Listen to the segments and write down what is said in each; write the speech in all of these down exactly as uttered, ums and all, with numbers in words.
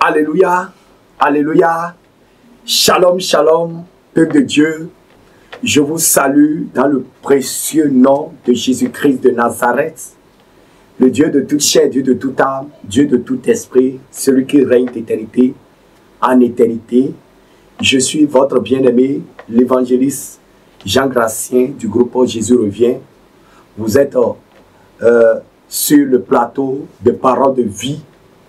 Alléluia, alléluia, shalom, shalom, peuple de Dieu. Je vous salue dans le précieux nom de Jésus-Christ de Nazareth, le Dieu de toute chair, Dieu de toute âme, Dieu de tout esprit, celui qui règne d'éternité en éternité. Je suis votre bien-aimé, l'évangéliste Jean Gracien du groupe Jésus revient. Vous êtes euh, sur le plateau de Paroles de vie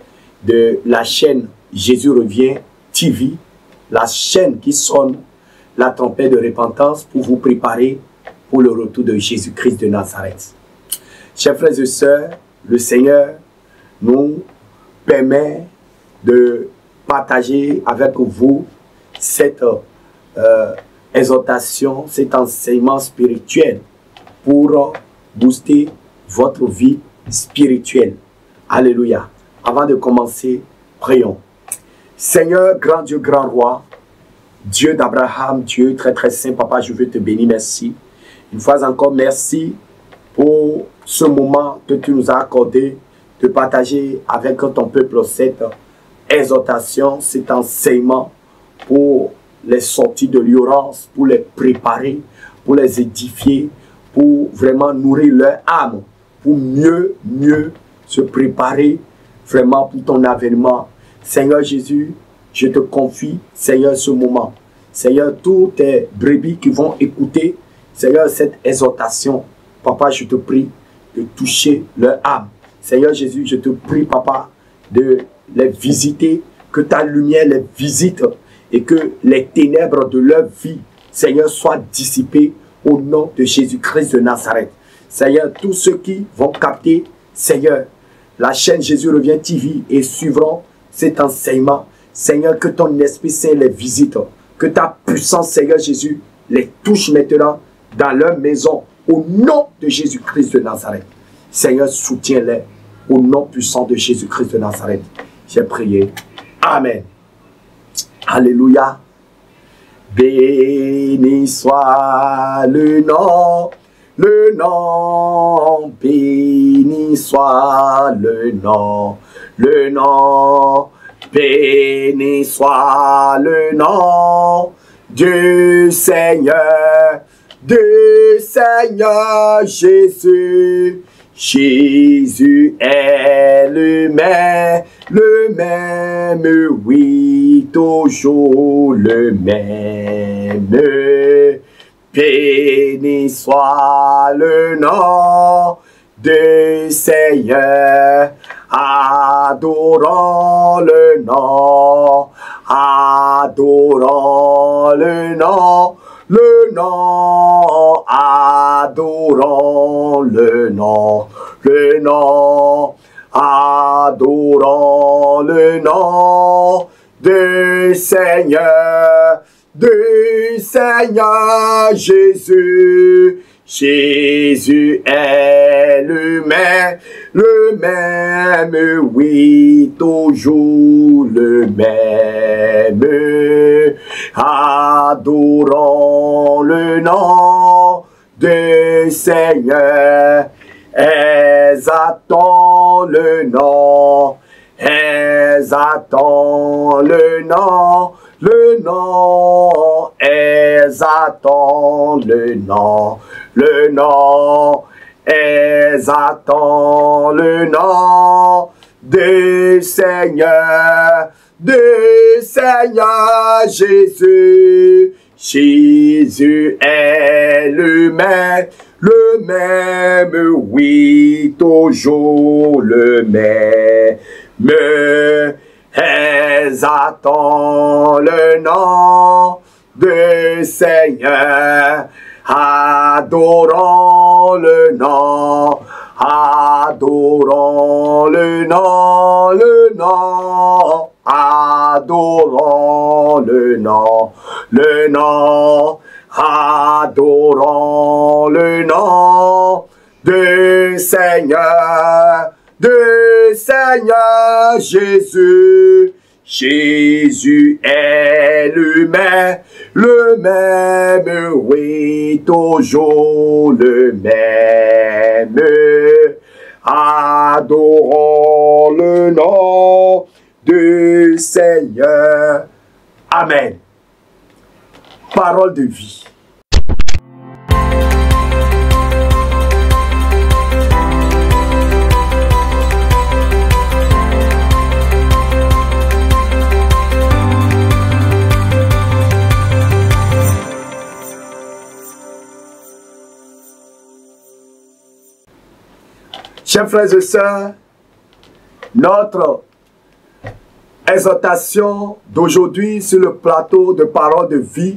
de la chaîne Jésus revient T V, la chaîne qui sonne la trompette de repentance pour vous préparer pour le retour de Jésus-Christ de Nazareth. Chers frères et sœurs, le Seigneur nous permet de partager avec vous cette euh, exhortation, cet enseignement spirituel pour booster votre vie spirituelle. Alléluia. Avant de commencer, prions. Seigneur, grand Dieu, grand roi, Dieu d'Abraham, Dieu très très saint, Papa, je veux te bénir, merci. Une fois encore, merci pour ce moment que tu nous as accordé de partager avec ton peuple cette exhortation, cet enseignement pour les sortir de l'ignorance, pour les préparer, pour les édifier, pour vraiment nourrir leur âme, pour mieux, mieux se préparer vraiment pour ton avènement. Seigneur Jésus, je te confie, Seigneur, ce moment. Seigneur, tous tes brebis qui vont écouter, Seigneur, cette exhortation, Papa, je te prie de toucher leur âme. Seigneur Jésus, je te prie, Papa, de les visiter, que ta lumière les visite et que les ténèbres de leur vie, Seigneur, soient dissipées au nom de Jésus-Christ de Nazareth. Seigneur, tous ceux qui vont capter, Seigneur, la chaîne Jésus revient T V et suivront cet enseignement. Seigneur, que ton Esprit Saint les visite. Que ta puissance, Seigneur Jésus, les touche maintenant dans leur maison. Au nom de Jésus-Christ de Nazareth. Seigneur, soutiens-les. Au nom puissant de Jésus-Christ de Nazareth. J'ai prié. Amen. Alléluia. Béni soit le nom. Le nom, béni soit le nom, le nom, béni soit le nom du Seigneur, du Seigneur Jésus. Jésus est le même, le même, oui, toujours le même. Béni soit le nom du Seigneur, adorons le nom, adorons le nom, le nom, adorons le nom, le nom, adorons le nom du Seigneur, du Seigneur Jésus. Jésus est le même, le même, oui, toujours le même. Adorons le nom du Seigneur, exaltons le nom, exaltons le nom, le nom, exaltons le nom, le nom, exaltons le nom du Seigneur, du Seigneur Jésus. Jésus est le même, le même, oui, toujours le même. Exaltons le nom du Seigneur, adorons le nom, adorons le nom, le nom, adorons le nom, le nom, adorons le nom du Seigneur, du Seigneur Jésus. Jésus est le même, le même, oui, toujours le même. Adorons le nom du Seigneur. Amen. Parole de vie. Chers frères et sœurs, notre exhortation d'aujourd'hui sur le plateau de Parole de vie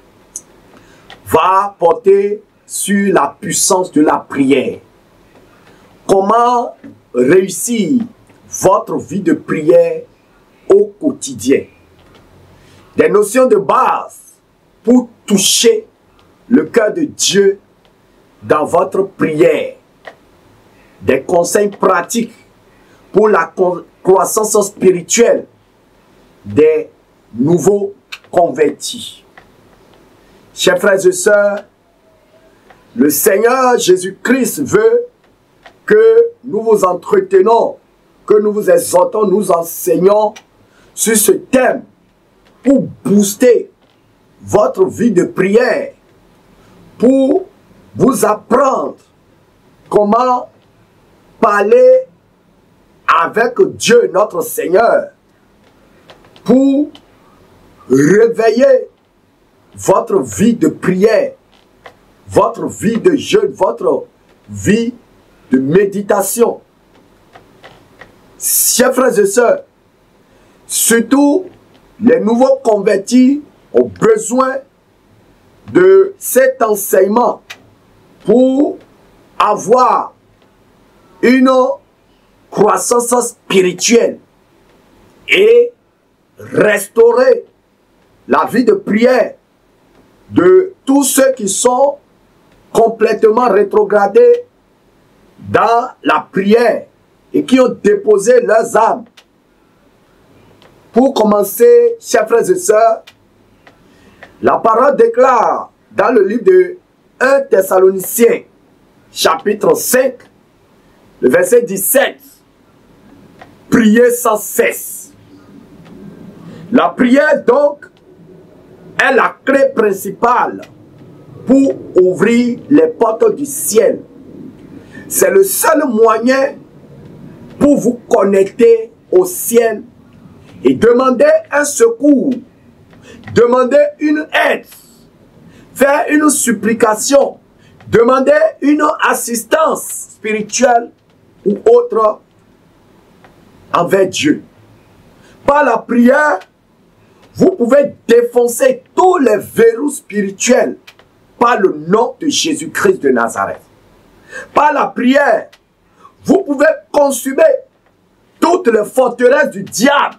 va porter sur la puissance de la prière. Comment réussir votre vie de prière au quotidien. Des notions de base pour toucher le cœur de Dieu dans votre prière. Des conseils pratiques pour la croissance spirituelle des nouveaux convertis. Chers frères et sœurs, le Seigneur Jésus-Christ veut que nous vous entretenons, que nous vous exhortons, nous enseignons sur ce thème pour booster votre vie de prière, pour vous apprendre comment parler avec Dieu notre Seigneur, pour réveiller votre vie de prière, votre vie de jeûne, votre vie de méditation. Chers frères et sœurs, surtout les nouveaux convertis ont besoin de cet enseignement pour avoir une croissance spirituelle et restaurer la vie de prière de tous ceux qui sont complètement rétrogradés dans la prière et qui ont déposé leurs âmes. Pour commencer, chers frères et sœurs, la parole déclare dans le livre de premier Thessaloniciens, chapitre cinq, le verset dix-sept, « Priez sans cesse ». La prière, donc, est la clé principale pour ouvrir les portes du ciel. C'est le seul moyen pour vous connecter au ciel et demander un secours, demander une aide, faire une supplication, demander une assistance spirituelle ou autre envers Dieu. Par la prière, vous pouvez défoncer tous les verrous spirituels par le nom de Jésus-Christ de Nazareth. Par la prière, vous pouvez consumer toutes les forteresses du diable,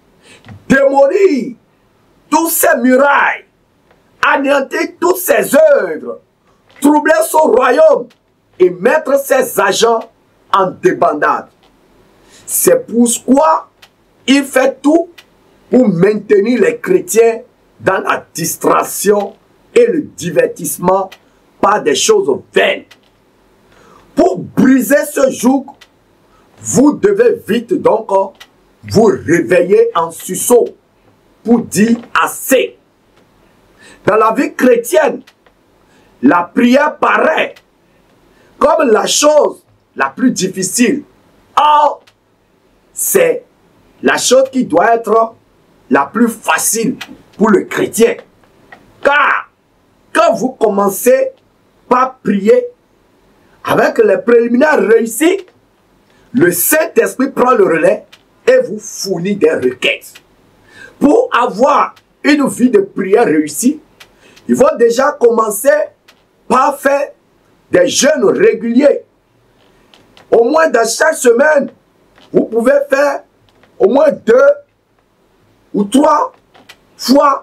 démolir toutes ses murailles, anéantir toutes ses œuvres, troubler son royaume et mettre ses agents en débandade. C'est pourquoi il fait tout pour maintenir les chrétiens dans la distraction et le divertissement par des choses vaines. Pour briser ce joug, vous devez vite donc vous réveiller en sursaut pour dire assez. Dans la vie chrétienne, la prière paraît comme la chose la plus difficile. Or, c'est la chose qui doit être la plus facile pour le chrétien. Car, quand vous commencez par prier, avec les préliminaires réussis, le Saint-Esprit prend le relais et vous fournit des requêtes. Pour avoir une vie de prière réussie, il faut déjà commencer par faire des jeûnes réguliers. Au moins dans chaque semaine, vous pouvez faire au moins deux ou trois fois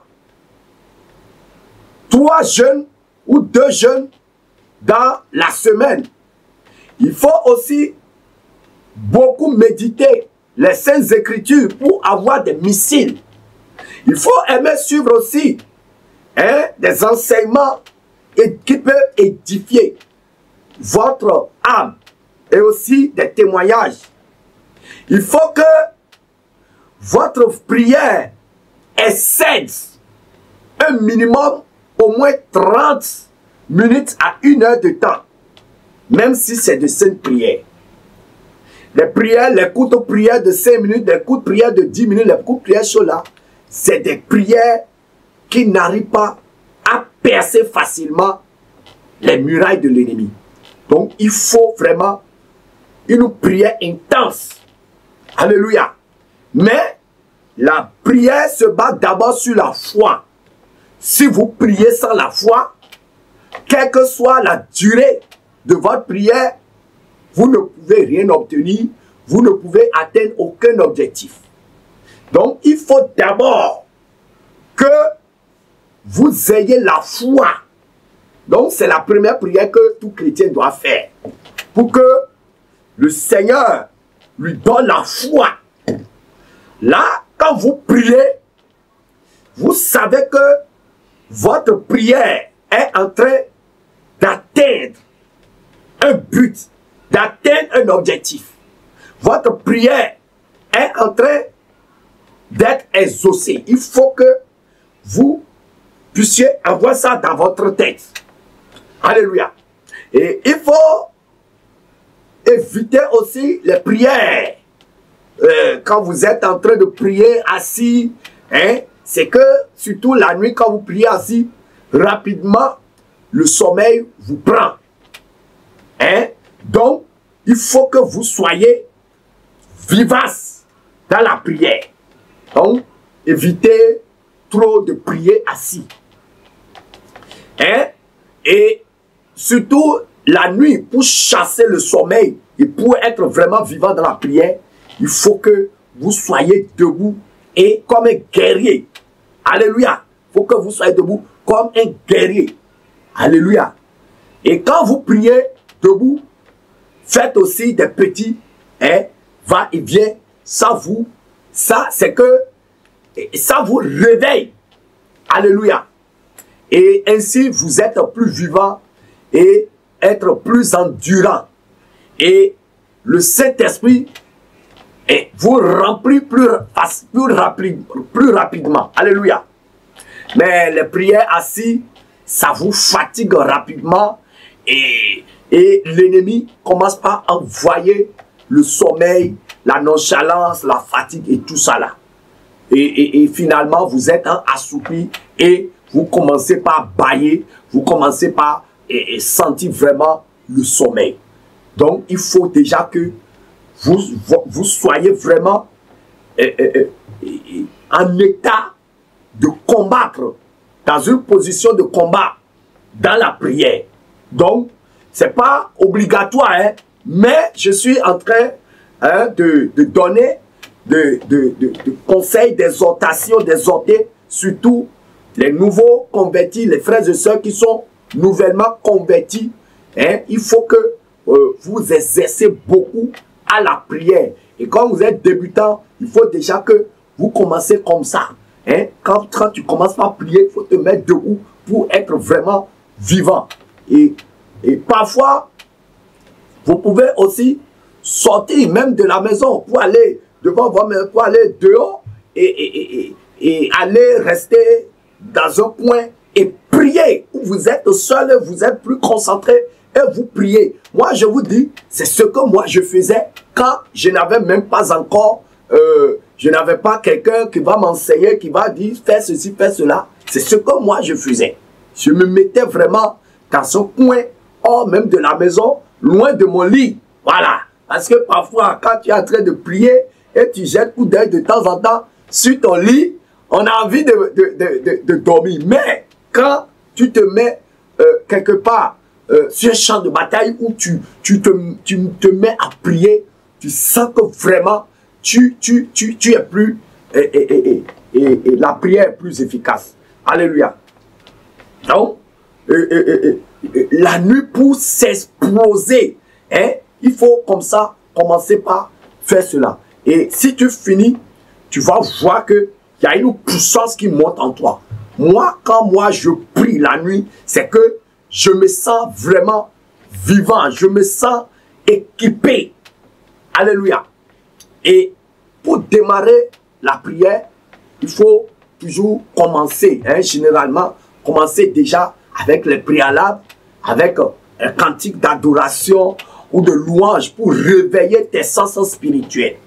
trois jeûnes ou deux jeûnes dans la semaine. Il faut aussi beaucoup méditer les Saintes Écritures pour avoir des missiles. Il faut aimer suivre aussi hein, des enseignements qui peuvent édifier votre âme et aussi des témoignages. Il faut que votre prière excède un minimum au moins trente minutes à une heure de temps, même si c'est de sainte prière. Les prières, les courtes prières de cinq minutes, les courtes prières de dix minutes, les courtes prières sur là, c'est des prières qui n'arrivent pas à percer facilement les murailles de l'ennemi. Donc, il faut vraiment une prière intense. Alléluia. Mais la prière se base d'abord sur la foi. Si vous priez sans la foi, quelle que soit la durée de votre prière, vous ne pouvez rien obtenir, vous ne pouvez atteindre aucun objectif. Donc, il faut d'abord que vous ayez la foi. Donc, c'est la première prière que tout chrétien doit faire. Pour que le Seigneur lui donne la foi. Là, quand vous priez, vous savez que votre prière est en train d'atteindre un but, d'atteindre un objectif. Votre prière est en train d'être exaucée. Il faut que vous puissiez avoir ça dans votre tête. Alléluia. Et il faut éviter aussi les prières. Euh, quand vous êtes en train de prier assis, hein, c'est que surtout la nuit quand vous priez assis, rapidement le sommeil vous prend. Hein? Donc, il faut que vous soyez vivace dans la prière. Donc, évitez trop de prier assis. Hein? Et surtout la nuit, pour chasser le sommeil et pour être vraiment vivant dans la prière, il faut que vous soyez debout et comme un guerrier. Alléluia. Il faut que vous soyez debout comme un guerrier. Alléluia. Et quand vous priez debout, faites aussi des petits hein, va-et-vient. Ça vous, ça c'est que ça vous réveille. Alléluia. Et ainsi vous êtes plus vivant et être plus endurant. Et le Saint-Esprit vous remplit plus, plus, rapide, plus rapidement. Alléluia. Mais les prières assis, ça vous fatigue rapidement et, et l'ennemi commence par envoyer le sommeil, la nonchalance, la fatigue et tout ça là. Et, et, et finalement, vous êtes assoupi et vous commencez par bâiller, vous commencez par et, et sentir vraiment le sommeil. Donc, il faut déjà que vous, vous soyez vraiment euh, euh, euh, en état de combattre, dans une position de combat, dans la prière. Donc, ce n'est pas obligatoire, hein, mais je suis en train hein, de, de donner de, de, de, de conseils, d'exhortations, d'exhorter, surtout les nouveaux convertis, les frères et sœurs qui sont nouvellement convertis. Hein, il faut que euh, vous exercez beaucoup à la prière. Et quand vous êtes débutant, il faut déjà que vous commencez comme ça. Hein? Quand, quand tu commences par prier, il faut te mettre debout pour être vraiment vivant. Et, et parfois, vous pouvez aussi sortir même de la maison pour aller devant vous, pour aller dehors et, et, et, et aller rester dans un coin et prier. Où vous êtes seul, vous êtes plus concentré et vous priez. Moi, je vous dis, c'est ce que moi je faisais quand je n'avais même pas encore, euh, je n'avais pas quelqu'un qui va m'enseigner, qui va dire, fais ceci, fais cela. C'est ce que moi je faisais. Je me mettais vraiment dans ce coin, hors même de la maison, loin de mon lit. Voilà. Parce que parfois, quand tu es en train de prier et tu jettes coup d'œil de temps en temps sur ton lit, on a envie de, de, de, de, de dormir. Mais quand tu te mets euh, quelque part euh, sur un champ de bataille où tu, tu, te, tu te mets à prier, tu sens que vraiment tu, tu, tu, tu es plus et, et, et, et, et la prière est plus efficace. Alléluia. Donc, euh, euh, euh, la nuit pour s'exploser, hein, il faut comme ça commencer par faire cela. Et si tu finis, tu vas voir qu'il y a une puissance qui monte en toi. Moi, quand moi je prie la nuit, c'est que je me sens vraiment vivant, je me sens équipé. Alléluia. Et pour démarrer la prière, il faut toujours commencer, hein, généralement, commencer déjà avec les préalables, avec un cantique d'adoration ou de louange pour réveiller tes sens spirituels.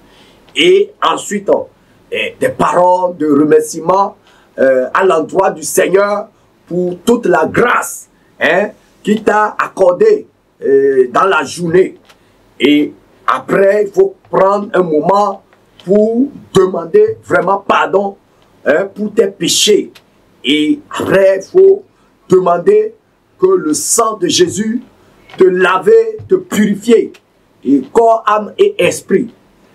Et ensuite, eh, des paroles de remerciement euh, à l'endroit du Seigneur pour toute la grâce, hein, qui t'a accordée euh, dans la journée. Et après, il faut prendre un moment pour demander vraiment pardon, hein, pour tes péchés. Et après, il faut demander que le sang de Jésus te lave, te purifier, et corps, âme et esprit.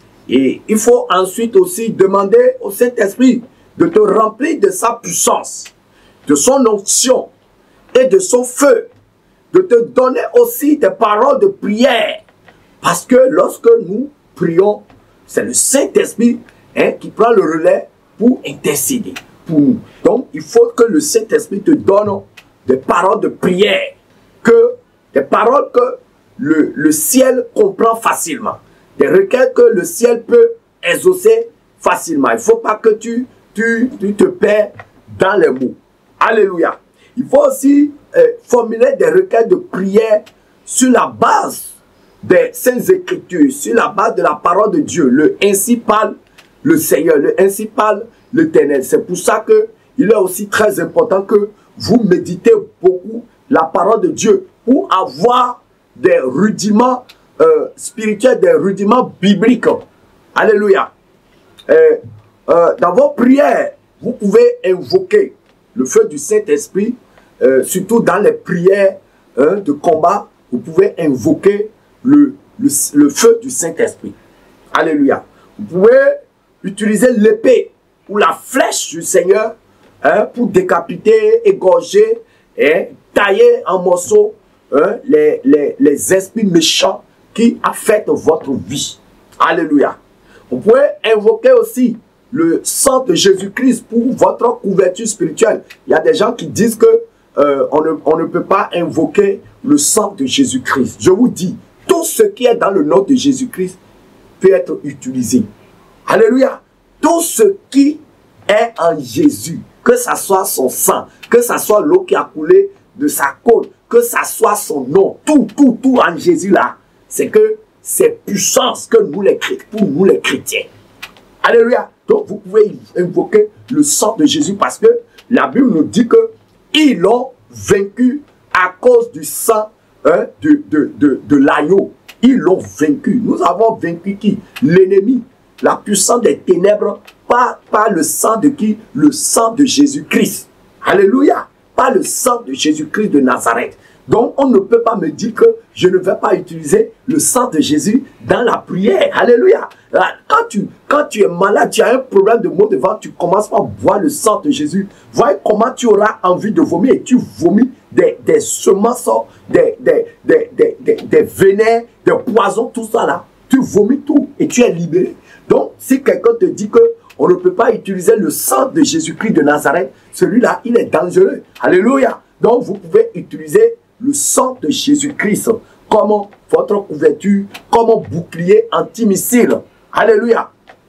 Et il faut ensuite aussi demander au Saint-Esprit de te remplir de sa puissance, de son onction et de son feu, de te donner aussi des paroles de prière. Parce que lorsque nous prions, c'est le Saint-Esprit, hein, qui prend le relais pour intercéder pour nous. Donc, il faut que le Saint-Esprit te donne des paroles de prière, que, des paroles que le, le ciel comprend facilement, des requêtes que le ciel peut exaucer facilement. Il ne faut pas que tu, tu, tu te perds dans les mots. Alléluia. Il faut aussi euh, formuler des requêtes de prière sur la base des Saintes Écritures, sur la base de la parole de Dieu. Le ainsi parle le Seigneur, le ainsi parle l'Éternel. C'est pour ça que il est aussi très important que vous méditez beaucoup la parole de Dieu pour avoir des rudiments euh, spirituels, des rudiments bibliques. Alléluia. Euh, euh, dans vos prières, vous pouvez invoquer le feu du Saint-Esprit, euh, surtout dans les prières hein, de combat, vous pouvez invoquer le, le, le feu du Saint-Esprit. Alléluia. Vous pouvez utiliser l'épée ou la flèche du Seigneur hein, pour décapiter, égorger, et tailler en morceaux hein, les, les, les esprits méchants qui affectent votre vie. Alléluia. Vous pouvez invoquer aussi le sang de Jésus-Christ pour votre couverture spirituelle. Il y a des gens qui disent que euh, on, ne, on ne peut pas invoquer le sang de Jésus-Christ. Je vous dis, tout ce qui est dans le nom de Jésus-Christ peut être utilisé. Alléluia. Tout ce qui est en Jésus, que ce soit son sang, que ce soit l'eau qui a coulé de sa côte, que ce soit son nom, tout, tout, tout en Jésus là, c'est que c'est puissance que nous les chrétiens, pour nous les chrétiens. Alléluia. Donc vous pouvez invoquer le sang de Jésus parce que la Bible nous dit que ils l'ont vaincu à cause du sang hein, de, de, de, de l'agneau. Ils l'ont vaincu. Nous avons vaincu qui? L'ennemi, la puissance des ténèbres, pas, pas le sang de qui? Le sang de Jésus-Christ. Alléluia. Pas le sang de Jésus-Christ de Nazareth. Donc, on ne peut pas me dire que je ne vais pas utiliser le sang de Jésus dans la prière. Alléluia. Quand tu, quand tu es malade, tu as un problème de maux de ventre, tu commences par boire le sang de Jésus. Voyez comment tu auras envie de vomir et tu vomis des, des semences, des, des, des, des, des, des vénins, des poisons, tout ça là. Tu vomis tout et tu es libéré. Donc, si quelqu'un te dit que on ne peut pas utiliser le sang de Jésus-Christ de Nazareth, celui-là, il est dangereux. Alléluia. Donc, vous pouvez utiliser le sang de Jésus-Christ comme votre couverture, comme bouclier antimissile. Alléluia.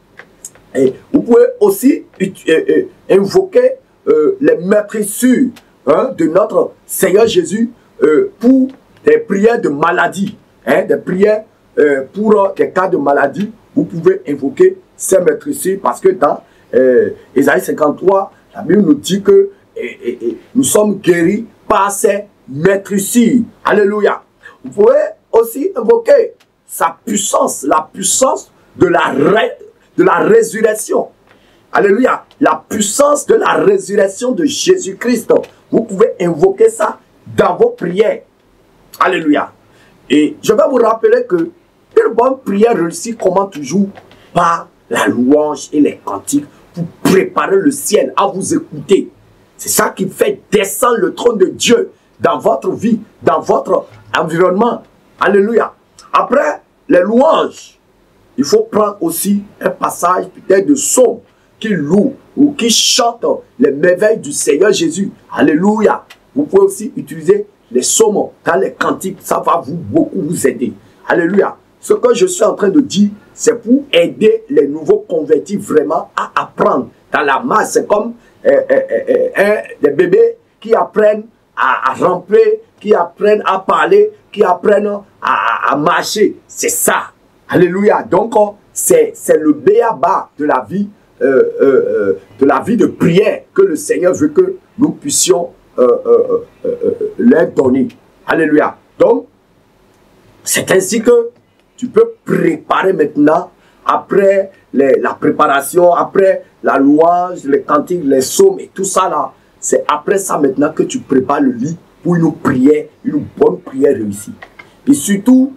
Et vous pouvez aussi euh, euh, invoquer euh, les maîtrissures hein, de notre Seigneur Jésus euh, pour des prières de maladie. Hein, des prières euh, pour des cas de maladie. Vous pouvez invoquer ces maîtrissures parce que dans euh, Ésaïe cinquante-trois, la Bible nous dit que et, et, et, nous sommes guéris par ces maîtrissures. Alléluia. Vous pouvez aussi invoquer sa puissance, la puissance de la, ré, de la résurrection. Alléluia. La puissance de la résurrection de Jésus-Christ. Vous pouvez invoquer ça dans vos prières. Alléluia. Et je vais vous rappeler que une bonne prière réussit comment toujours par la louange et les cantiques pour préparer le ciel à vous écouter. C'est ça qui fait descendre le trône de Dieu dans votre vie, dans votre environnement. Alléluia. Après les louanges, il faut prendre aussi un passage peut-être de psaume qui loue ou qui chante les merveilles du Seigneur Jésus. Alléluia. Vous pouvez aussi utiliser les psaumes dans les cantiques. Ça va vous beaucoup vous aider. Alléluia. ce que je suis en train de dire, c'est pour aider les nouveaux convertis vraiment à apprendre. Dans la masse, c'est comme euh, euh, euh, euh, des bébés qui apprennent à, à ramper, qui apprennent à parler, qui apprennent à, à, à marcher. C'est ça. Alléluia. Donc, c'est le béaba de la vie, euh, euh, de la vie de prière que le Seigneur veut que nous puissions euh, euh, euh, euh, leur donner. Alléluia. Donc, c'est ainsi que tu peux préparer maintenant, après les, la préparation, après la louange, les cantiques, les psaumes et tout ça là. C'est après ça maintenant que tu prépares le lit pour une prière, une bonne prière réussie. Et surtout,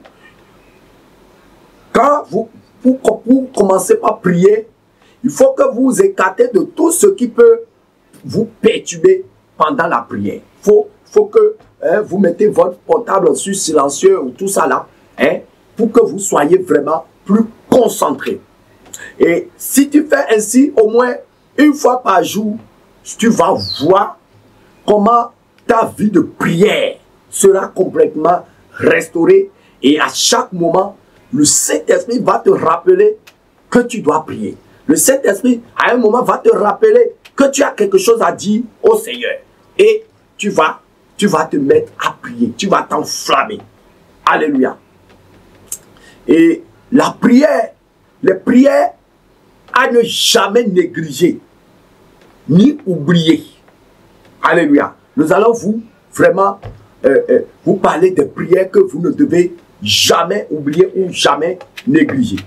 quand vous, pour, pour commencer par prier, il faut que vous vous écartez de tout ce qui peut vous perturber pendant la prière. Il faut, faut que hein, vous mettez votre portable sur silencieux ou tout ça là, hein, pour que vous soyez vraiment plus concentré. Et si tu fais ainsi, au moins une fois par jour, tu vas voir comment ta vie de prière sera complètement restaurée. Et à chaque moment, le Saint-Esprit va te rappeler que tu dois prier. Le Saint-Esprit, à un moment, va te rappeler que tu as quelque chose à dire au Seigneur. Et tu vas, tu vas te mettre à prier. Tu vas t'enflammer. Alléluia. Et la prière, les prières à ne jamais négliger, ni oublier. Alléluia. Nous allons vous, vraiment, euh, euh, vous parler des prières que vous ne devez jamais oublier ou jamais négliger.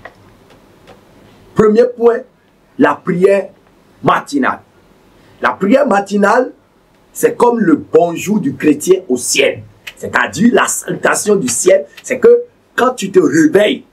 Premier point, la prière matinale. La prière matinale, c'est comme le bonjour du chrétien au ciel. C'est-à-dire la salutation du ciel, c'est que quand tu te réveilles,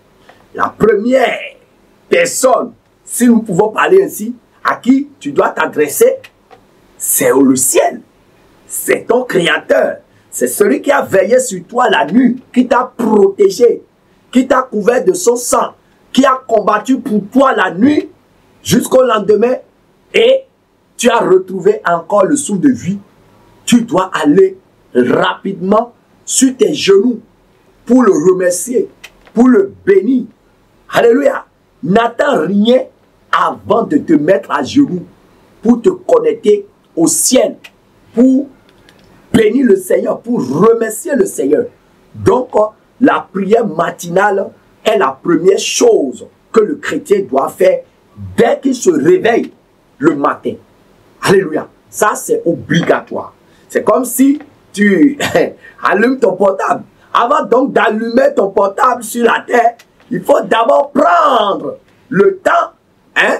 la première personne, si nous pouvons parler ainsi, à qui tu dois t'adresser, c'est le ciel. C'est ton créateur. C'est celui qui a veillé sur toi la nuit, qui t'a protégé, qui t'a couvert de son sang, qui a combattu pour toi la nuit jusqu'au lendemain et tu as retrouvé encore le souffle de vie. Tu dois aller rapidement sur tes genoux pour le remercier, pour le bénir. Alléluia. N'attends rien avant de te mettre à genoux pour te connecter au ciel, pour bénir le Seigneur, pour remercier le Seigneur. Donc, la prière matinale est la première chose que le chrétien doit faire dès qu'il se réveille le matin. Alléluia. Ça, c'est obligatoire. C'est comme si tu allumes ton portable. Avant donc d'allumer ton portable sur la terre, il faut d'abord prendre le temps hein,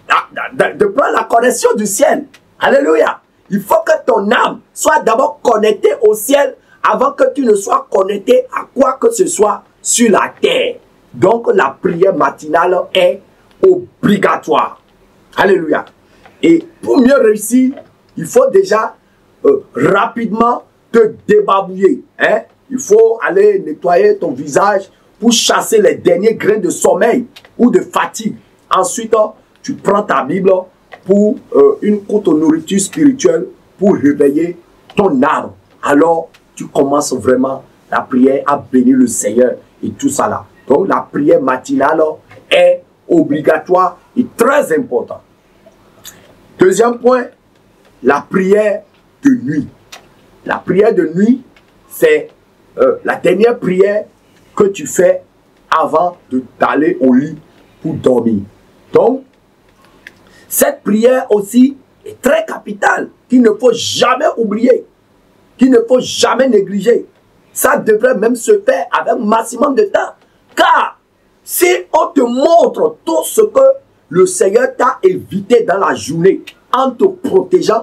de, de prendre la connexion du ciel. Alléluia. Il faut que ton âme soit d'abord connectée au ciel avant que tu ne sois connecté à quoi que ce soit sur la terre. Donc la prière matinale est obligatoire. Alléluia. Et pour mieux réussir, il faut déjà euh, rapidement te débarbouiller. Hein? Il faut aller nettoyer ton visage pour chasser les derniers grains de sommeil ou de fatigue. Ensuite, tu prends ta Bible pour euh, une courte nourriture spirituelle pour réveiller ton âme. Alors, tu commences vraiment la prière à bénir le Seigneur et tout ça là. Donc, la prière matinale est obligatoire et très importante. Deuxième point, la prière de nuit. La prière de nuit, c'est euh, la dernière prière que tu fais avant d'aller au lit pour dormir. Donc, cette prière aussi est très capitale, qu'il ne faut jamais oublier, qu'il ne faut jamais négliger. Ça devrait même se faire avec un maximum de temps. Car si on te montre tout ce que le Seigneur t'a évité dans la journée en te protégeant,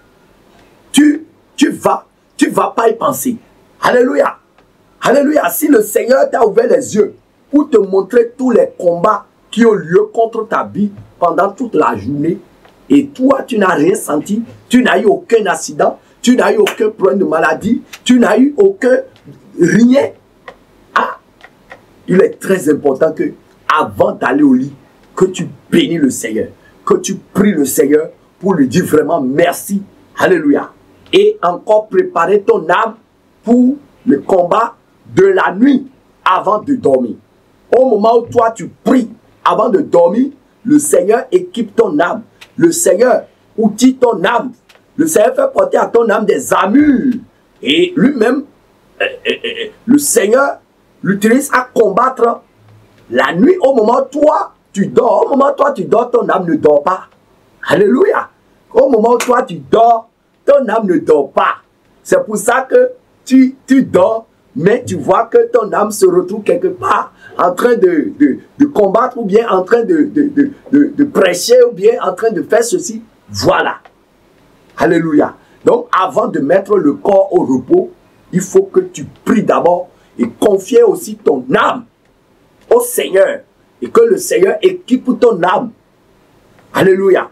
tu, tu vas, tu vas pas y penser. Alléluia. Alléluia. Si le Seigneur t'a ouvert les yeux pour te montrer tous les combats qui ont lieu contre ta vie pendant toute la journée, et toi, tu n'as rien senti, tu n'as eu aucun accident, tu n'as eu aucun problème de maladie, tu n'as eu aucun rien. Ah, il est très important que, avant d'aller au lit, que tu bénis le Seigneur, que tu pries le Seigneur pour lui dire vraiment merci. Alléluia. Et encore préparer ton âme pour le combat de la nuit avant de dormir. Au moment où toi tu pries avant de dormir, le Seigneur équipe ton âme. Le Seigneur outille ton âme. Le Seigneur fait porter à ton âme des armures. Et lui-même, euh, euh, euh, le Seigneur l'utilise à combattre la nuit. Au moment où toi tu dors, au moment où toi tu dors, ton âme ne dort pas. Alléluia. Au moment où toi tu dors, ton âme ne dort pas. C'est pour ça que tu, tu dors, mais tu vois que ton âme se retrouve quelque part en train de, de, de combattre, ou bien en train de, de, de, de, de prêcher, ou bien en train de faire ceci. Voilà. Alléluia. Donc, avant de mettre le corps au repos, il faut que tu pries d'abord et confier aussi ton âme au Seigneur. Et que le Seigneur équipe ton âme. Alléluia.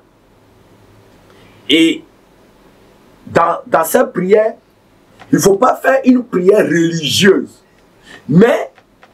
Et dans, dans cette prière, il ne faut pas faire une prière religieuse, mais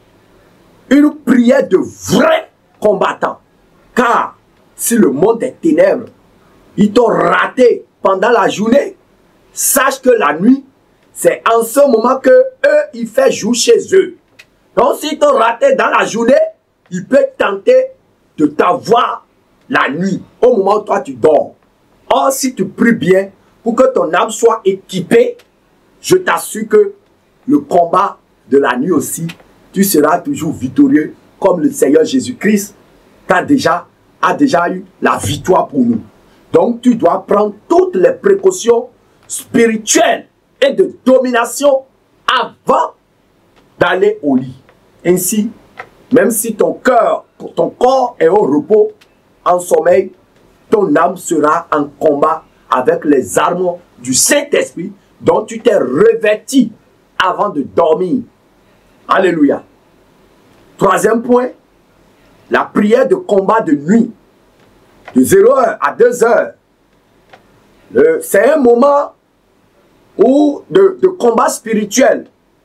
une prière de vrai combattant. Car si le monde des ténèbres, ils t'ont raté pendant la journée, sache que la nuit, c'est en ce moment que eux, ils font jour chez eux. Donc s'ils t'ont raté dans la journée, ils peuvent tenter de t'avoir la nuit, au moment où toi tu dors. Or, si tu pries bien, pour que ton âme soit équipée, je t'assure que le combat de la nuit aussi, tu seras toujours victorieux, comme le Seigneur Jésus-Christ a déjà, a déjà eu la victoire pour nous. Donc, tu dois prendre toutes les précautions spirituelles et de domination avant d'aller au lit. Ainsi, même si ton cœur, ton corps est au repos, en sommeil, ton âme sera en combat avec les armes du Saint-Esprit dont tu t'es revêtu avant de dormir. Alléluia. Troisième point, la prière de combat de nuit, de zéro heure à deux heures. C'est un moment où, de, de combat spirituel,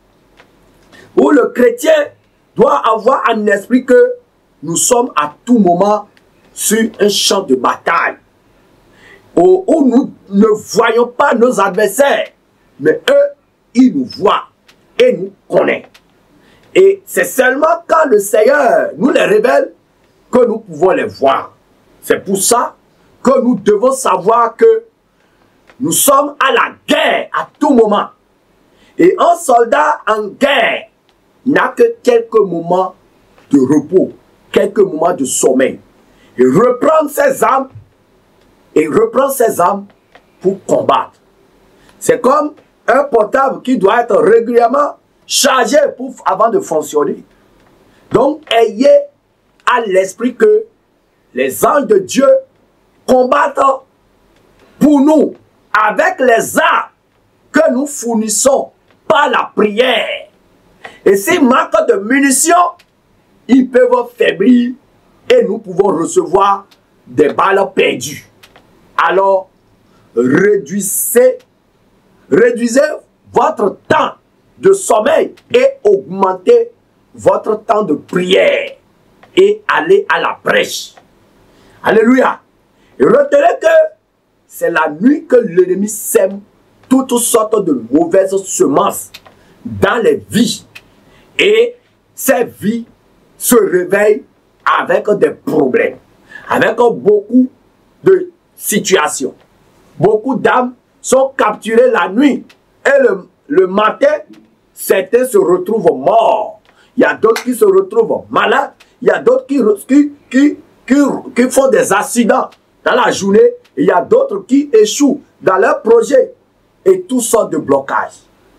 où le chrétien doit avoir en esprit que nous sommes à tout moment sur un champ de bataille, où, où nous ne voyons pas nos adversaires, mais eux, ils nous voient et nous connaissent. Et c'est seulement quand le Seigneur nous les révèle que nous pouvons les voir. C'est pour ça que nous devons savoir que nous sommes à la guerre à tout moment. Et un soldat en guerre n'a que quelques moments de repos, quelques moments de sommeil. Il reprend ses armes et reprend ses armes pour combattre. C'est comme un portable qui doit être régulièrement chargé pour, avant de fonctionner. Donc, ayez à l'esprit que les anges de Dieu combattent pour nous avec les armes que nous fournissons par la prière. Et s'il manque de munitions, ils peuvent faiblir et nous pouvons recevoir des balles perdues. Alors, réduisez, réduisez votre temps de sommeil et augmentez votre temps de prière et allez à la brèche. Alléluia. Et retenez que c'est la nuit que l'ennemi sème toutes sortes de mauvaises semences dans les vies. Et ces vies se réveillent avec des problèmes, avec beaucoup de situations. Beaucoup d'âmes sont capturées la nuit et le, le matin, certains se retrouvent morts. Il y a d'autres qui se retrouvent malades. Il y a d'autres qui, qui, qui, qui, qui font des accidents dans la journée. Il y a d'autres qui échouent dans leurs projets et toutes sortes de blocages.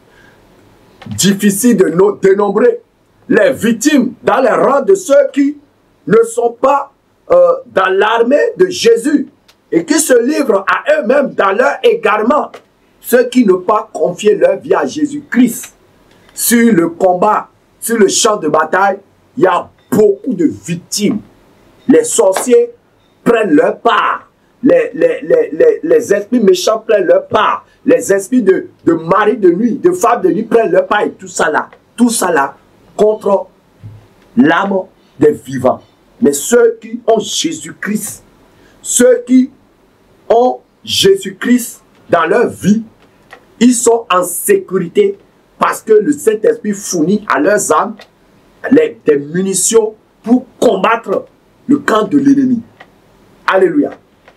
Difficile de no dénombrer les victimes dans les rangs de ceux qui ne sont pas euh, dans l'armée de Jésus et qui se livrent à eux-mêmes dans leur égarement. Ceux qui n'ont pas confié leur vie à Jésus-Christ. Sur le combat, sur le champ de bataille, il y a beaucoup de victimes. Les sorciers prennent leur part. Les, les, les, les, les esprits méchants prennent leur part. Les esprits de, de mari de nuit, de femme de nuit prennent leur part. Et tout ça là, tout ça là, contre l'âme des vivants. Mais ceux qui ont Jésus-Christ, ceux qui ont Jésus-Christ dans leur vie, ils sont en sécurité parce que le Saint-Esprit fournit à leurs âmes les, des munitions pour combattre le camp de l'ennemi. Alléluia.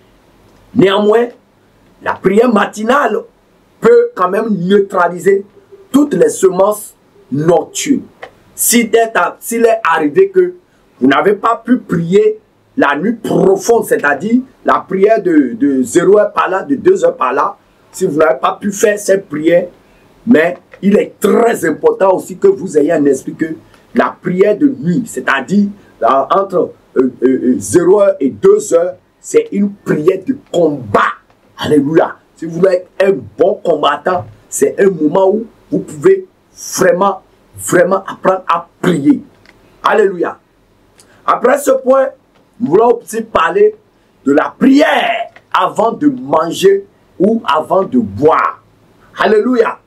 Néanmoins, la prière matinale peut quand même neutraliser toutes les semences nocturnes. S'il est, s'il est arrivé que vous n'avez pas pu prier la nuit profonde, c'est-à-dire la prière de, de zéro heure par là, de deux heures par là, si vous n'avez pas pu faire cette prière, mais il est très important aussi que vous ayez un esprit que la prière de nuit, c'est-à-dire entre euh, euh, zéro heure et deux heures, c'est une prière de combat. Alléluia. Si vous voulez être un bon combattant, c'est un moment où vous pouvez vraiment, vraiment apprendre à prier. Alléluia. Après ce point, nous voulons aussi parler de la prière avant de manger ou avant de boire. Alléluia.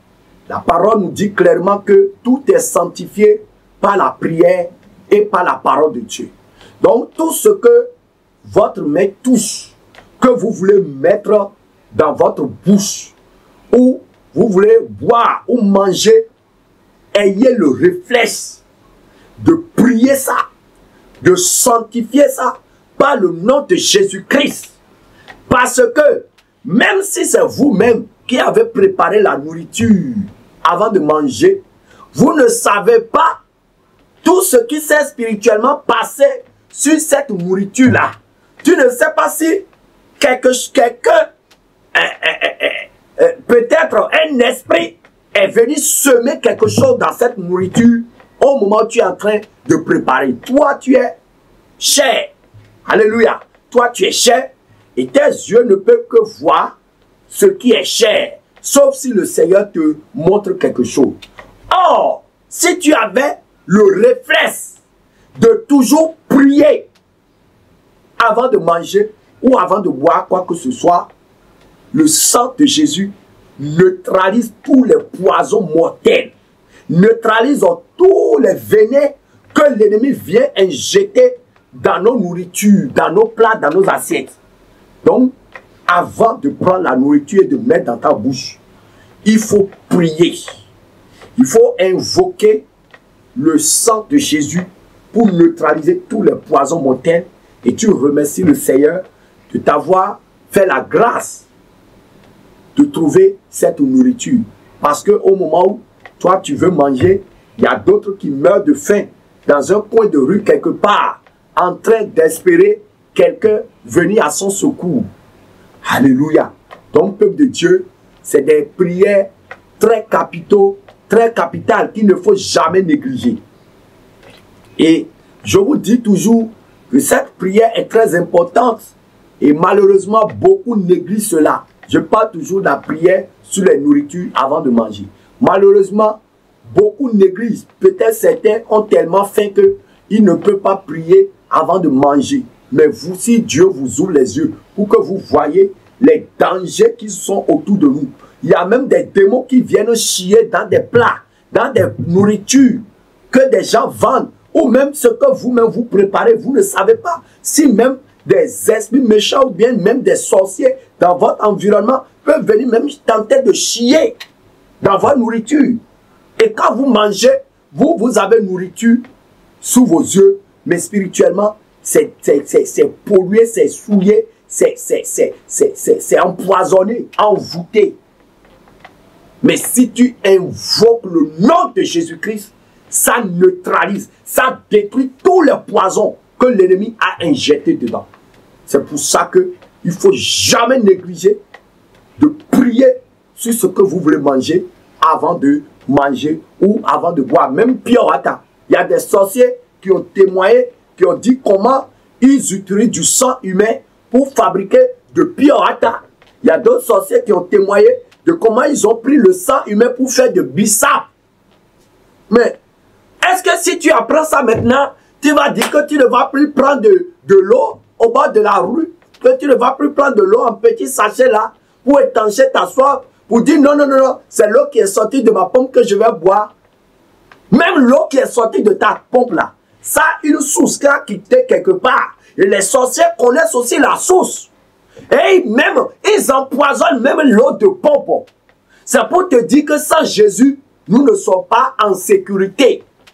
La parole nous dit clairement que tout est sanctifié par la prière et par la parole de Dieu. Donc tout ce que votre main touche, que vous voulez mettre dans votre bouche, ou vous voulez boire ou manger, ayez le réflexe de prier ça, de sanctifier ça par le nom de Jésus-Christ. Parce que même si c'est vous-même qui avez préparé la nourriture avant de manger, vous ne savez pas tout ce qui s'est spirituellement passé sur cette nourriture-là. Tu ne sais pas si quelqu'un, quelqu'un euh, euh, euh, euh, peut-être un esprit est venu semer quelque chose dans cette nourriture au moment où tu es en train de préparer. Toi, tu es chair. Alléluia. Toi, tu es chair et tes yeux ne peuvent que voir ce qui est chair, sauf si le Seigneur te montre quelque chose. Or, si tu avais le réflexe de toujours prier avant de manger ou avant de boire quoi que ce soit, le sang de Jésus neutralise tous les poisons mortels, neutralise tous les venins que l'ennemi vient injecter dans nos nourritures, dans nos plats, dans nos assiettes. Donc, avant de prendre la nourriture et de mettre dans ta bouche, il faut prier. Il faut invoquer le sang de Jésus pour neutraliser tous les poisons mortels. Et tu remercies le Seigneur de t'avoir fait la grâce de trouver cette nourriture. Parce qu'au moment où toi tu veux manger, il y a d'autres qui meurent de faim dans un coin de rue quelque part, en train d'espérer quelqu'un venir à son secours. Alléluia. Donc, peuple de Dieu, c'est des prières très capitaux, très capitales qu'il ne faut jamais négliger. Et je vous dis toujours que cette prière est très importante et malheureusement, beaucoup négligent cela. Je parle toujours de la prière sur les nourritures avant de manger. Malheureusement, beaucoup négligent. Peut-être certains ont tellement faim qu'ils ne peuvent pas prier avant de manger. Mais vous, si Dieu vous ouvre les yeux pour que vous voyez les dangers qui sont autour de nous. Il y a même des démons qui viennent chier dans des plats, dans des nourritures que des gens vendent. Ou même ce que vous-même vous préparez, vous ne savez pas. Si même des esprits méchants ou bien même des sorciers dans votre environnement peuvent venir même tenter de chier dans votre nourriture. Et quand vous mangez, vous, vous avez nourriture sous vos yeux, mais spirituellement, c'est pollué, c'est souillé, c'est empoisonné, envoûté. Mais si tu invoques le nom de Jésus-Christ, ça neutralise, ça détruit tous les poisons que l'ennemi a injectés dedans. C'est pour ça qu'il ne faut jamais négliger de prier sur ce que vous voulez manger avant de manger ou avant de boire. Même Piorata, il y a des sorciers qui ont témoigné, qui ont dit comment ils utilisent du sang humain pour fabriquer de Piorata. Il y a d'autres sorciers qui ont témoigné de comment ils ont pris le sang humain pour faire de bissap. Mais est-ce que si tu apprends ça maintenant, tu vas dire que tu ne vas plus prendre de, de l'eau au bord de la rue, que tu ne vas plus prendre de l'eau en petit sachet là, pour étancher ta soif, pour dire non, non, non, non, c'est l'eau qui est sortie de ma pompe que je vais boire. Même l'eau qui est sortie de ta pompe là, ça a une source là qui était quelque part. Et les sorciers connaissent aussi la source. Et même, ils empoisonnent même l'eau de pompe. C'est pour te dire que sans Jésus, nous ne sommes pas en sécurité.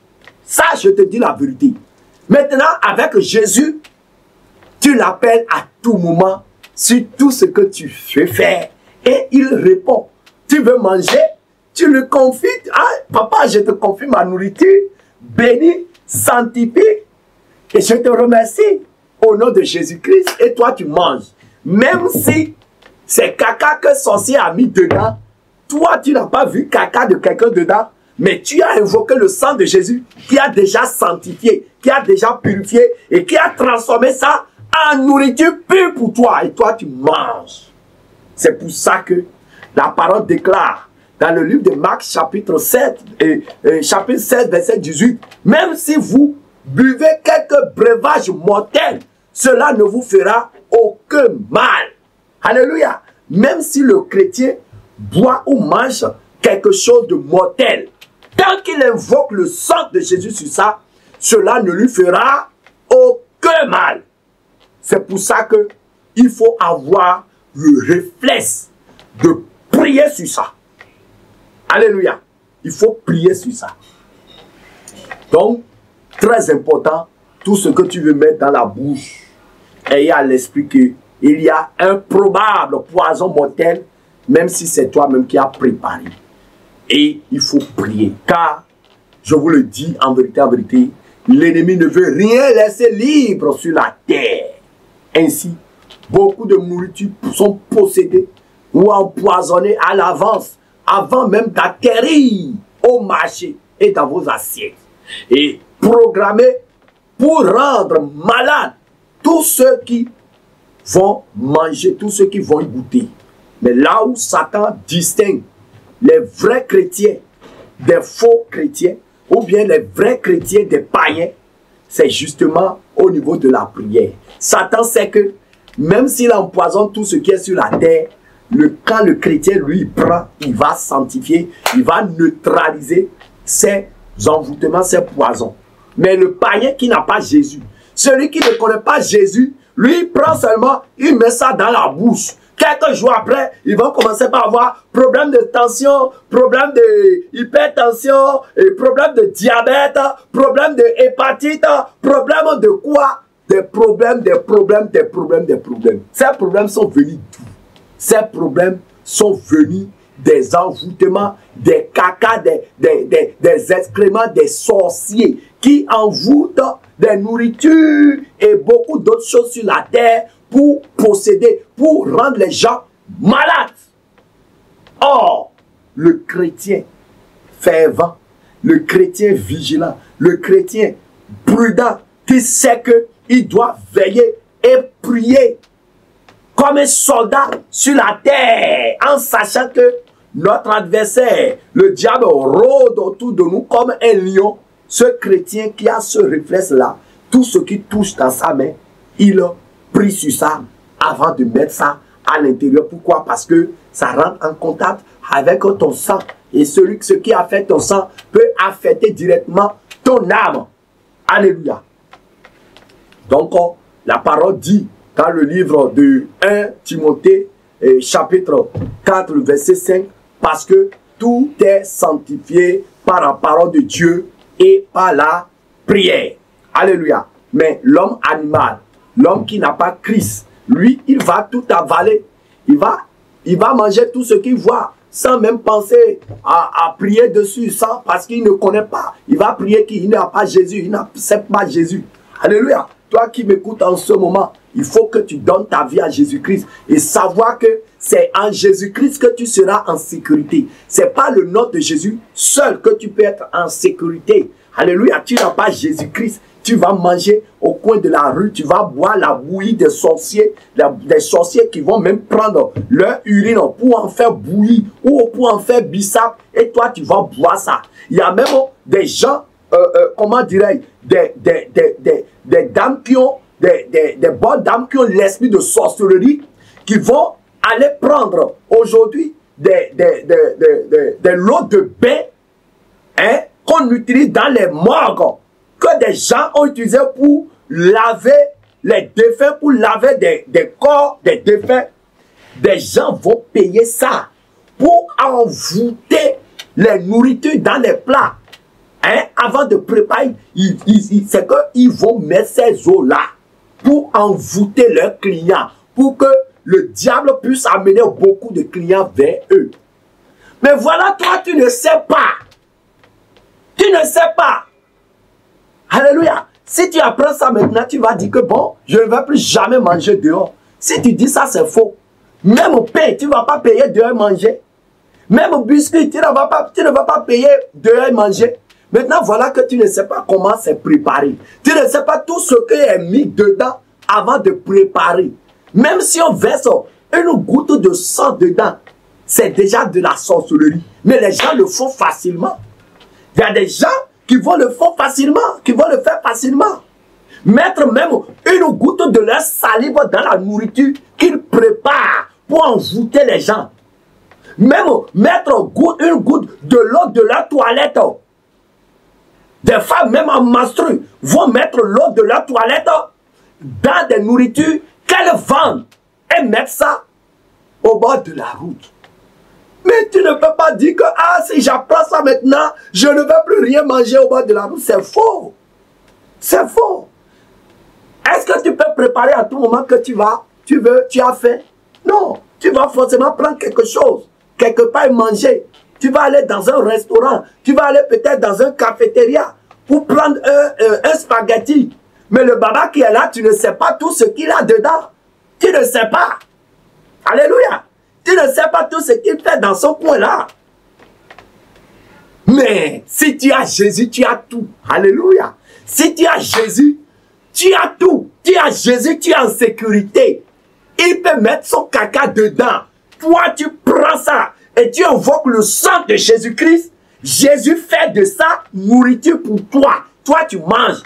Ça, je te dis la vérité. Maintenant, avec Jésus, tu l'appelles à tout moment sur tout ce que tu veux faire. Et il répond. Tu veux manger? Tu le confies. Ah, papa, je te confie ma nourriture. Béni, sanctifie. Et je te remercie au nom de Jésus-Christ. Et toi, tu manges. Même si c'est caca que sorcier a mis dedans, toi, tu n'as pas vu caca de quelqu'un dedans, mais tu as invoqué le sang de Jésus qui a déjà sanctifié, qui a déjà purifié et qui a transformé ça en nourriture pure pour toi. Et toi, tu manges. C'est pour ça que la parole déclare dans le livre de Marc, chapitre sept, et, et chapitre seize, verset dix-huit, même si vous buvez quelques breuvages mortels, cela ne vous fera aucun mal. Alléluia. Même si le chrétien boit ou mange quelque chose de mortel, tant qu'il invoque le sang de Jésus sur ça, cela ne lui fera aucun mal. C'est pour ça que il faut avoir le réflexe de prier sur ça. Alléluia. Il faut prier sur ça. Donc, très important, tout ce que tu veux mettre dans la bouche, ayez à l'esprit qu'il y a un probable poison mortel, même si c'est toi-même qui as préparé. Et il faut prier. Car, je vous le dis en vérité, en vérité, l'ennemi ne veut rien laisser libre sur la terre. Ainsi, beaucoup de nourritures sont possédées ou empoisonnées à l'avance, avant même d'atterrir au marché et dans vos assiettes. Et programmées pour rendre malades tous ceux qui vont manger, tous ceux qui vont y goûter. Mais là où Satan distingue les vrais chrétiens des faux chrétiens, ou bien les vrais chrétiens des païens, c'est justement au niveau de la prière. Satan sait que même s'il empoisonne tout ce qui est sur la terre, le, quand le chrétien lui prend, il va sanctifier, il va neutraliser ses envoûtements, ses poisons. Mais le païen qui n'a pas Jésus, celui qui ne connaît pas Jésus, lui prend seulement, il met ça dans la bouche. Quelques jours après, il va commencer par avoir problème de tension, problème de hypertension, et problème de diabète, problème de hépatite, problème de quoi? Des problèmes, des problèmes, des problèmes, des problèmes. Ces problèmes sont venus d'où? Ces problèmes sont venus des envoûtements, des cacas, des, des, des, des excréments, des sorciers qui envoûtent des nourritures et beaucoup d'autres choses sur la terre pour posséder, pour rendre les gens malades. Or, le chrétien fervent, le chrétien vigilant, le chrétien prudent, qui sait qu'il doit veiller et prier comme un soldat sur la terre, en sachant que notre adversaire, le diable, rôde autour de nous comme un lion. Ce chrétien qui a ce réflexe-là, tout ce qui touche dans sa main, il prie sur ça avant de mettre ça à l'intérieur. Pourquoi? Parce que ça rentre en contact avec ton sang. Et celui ce qui affecte ton sang peut affecter directement ton âme. Alléluia. Donc, la parole dit dans le livre de premier Timothée, eh, chapitre quatre, le verset cinq, parce que tout est sanctifié par la parole de Dieu et par la prière. Alléluia. Mais l'homme animal, l'homme qui n'a pas Christ, lui, il va tout avaler. Il va, il va manger tout ce qu'il voit sans même penser à, à prier dessus, sans, parce qu'il ne connaît pas. Il va prier qu'il n'a pas Jésus, il n'accepte pas Jésus. Alléluia. Toi qui m'écoutes en ce moment, il faut que tu donnes ta vie à Jésus-Christ et savoir que c'est en Jésus-Christ que tu seras en sécurité. Ce n'est pas le nom de Jésus seul que tu peux être en sécurité. Alléluia, tu n'as pas Jésus-Christ. Tu vas manger au coin de la rue, tu vas boire la bouillie des sorciers, des sorciers qui vont même prendre leur urine pour en faire bouillie ou pour en faire bissap, et toi tu vas boire ça. Il y a même des gens, euh, euh, comment dirais-je, des, des, des, des, des dames qui ont, des, des, des bonnes dames qui ont l'esprit de sorcellerie, qui vont aller prendre aujourd'hui des, des, des, des, des, des lots de bain, hein, qu'on utilise dans les morgues, que des gens ont utilisé pour laver les défunts, pour laver des, des corps des défunts. Des gens vont payer ça pour envoûter les nourritures dans les plats. hein, avant de préparer, c'est qu'ils vont mettre ces eaux-là pour envoûter leurs clients, pour que le diable puisse amener beaucoup de clients vers eux. Mais voilà, toi, tu ne sais pas. Tu ne sais pas. Alléluia. Si tu apprends ça maintenant, tu vas dire que bon, je ne vais plus jamais manger dehors. Si tu dis ça, c'est faux. Même au pain, tu ne vas pas payer dehors manger. Même au biscuit, tu ne vas pas, tu ne vas pas payer dehors manger. Maintenant, voilà que tu ne sais pas comment c'est préparé. Tu ne sais pas tout ce qui est mis dedans avant de préparer. Même si on verse une goutte de sang dedans, c'est déjà de la sorcellerie. Mais les gens le font facilement. Il y a des gens qui vont le faire facilement, qui vont le faire facilement. Mettre même une goutte de leur salive dans la nourriture qu'ils préparent pour envoûter les gens. Même mettre une goutte de l'eau de leur toilette. Des femmes, même en menstru, vont mettre l'eau de leur toilette dans des nourritures qu'elles vendent et mettre ça au bord de la route. Mais tu ne peux pas dire que ah, si j'apprends ça maintenant, je ne vais plus rien manger au bord de la route. C'est faux. C'est faux. Est-ce que tu peux préparer à tout moment que tu vas, tu veux, tu as faim? Non. Tu vas forcément prendre quelque chose, quelque part et manger. Tu vas aller dans un restaurant, tu vas aller peut-être dans un cafétéria pour prendre un, un, un spaghetti. Mais le baba qui est là, tu ne sais pas tout ce qu'il a dedans. Tu ne sais pas. Alléluia. Tu ne sais pas tout ce qu'il fait dans son coin là. Mais si tu as Jésus, tu as tout. Alléluia. Si tu as Jésus, tu as tout. Tu as Jésus, tu es en sécurité. Il peut mettre son caca dedans. Toi, tu prends ça et tu invoques le sang de Jésus-Christ. Jésus fait de ça nourriture pour toi. Toi, tu manges.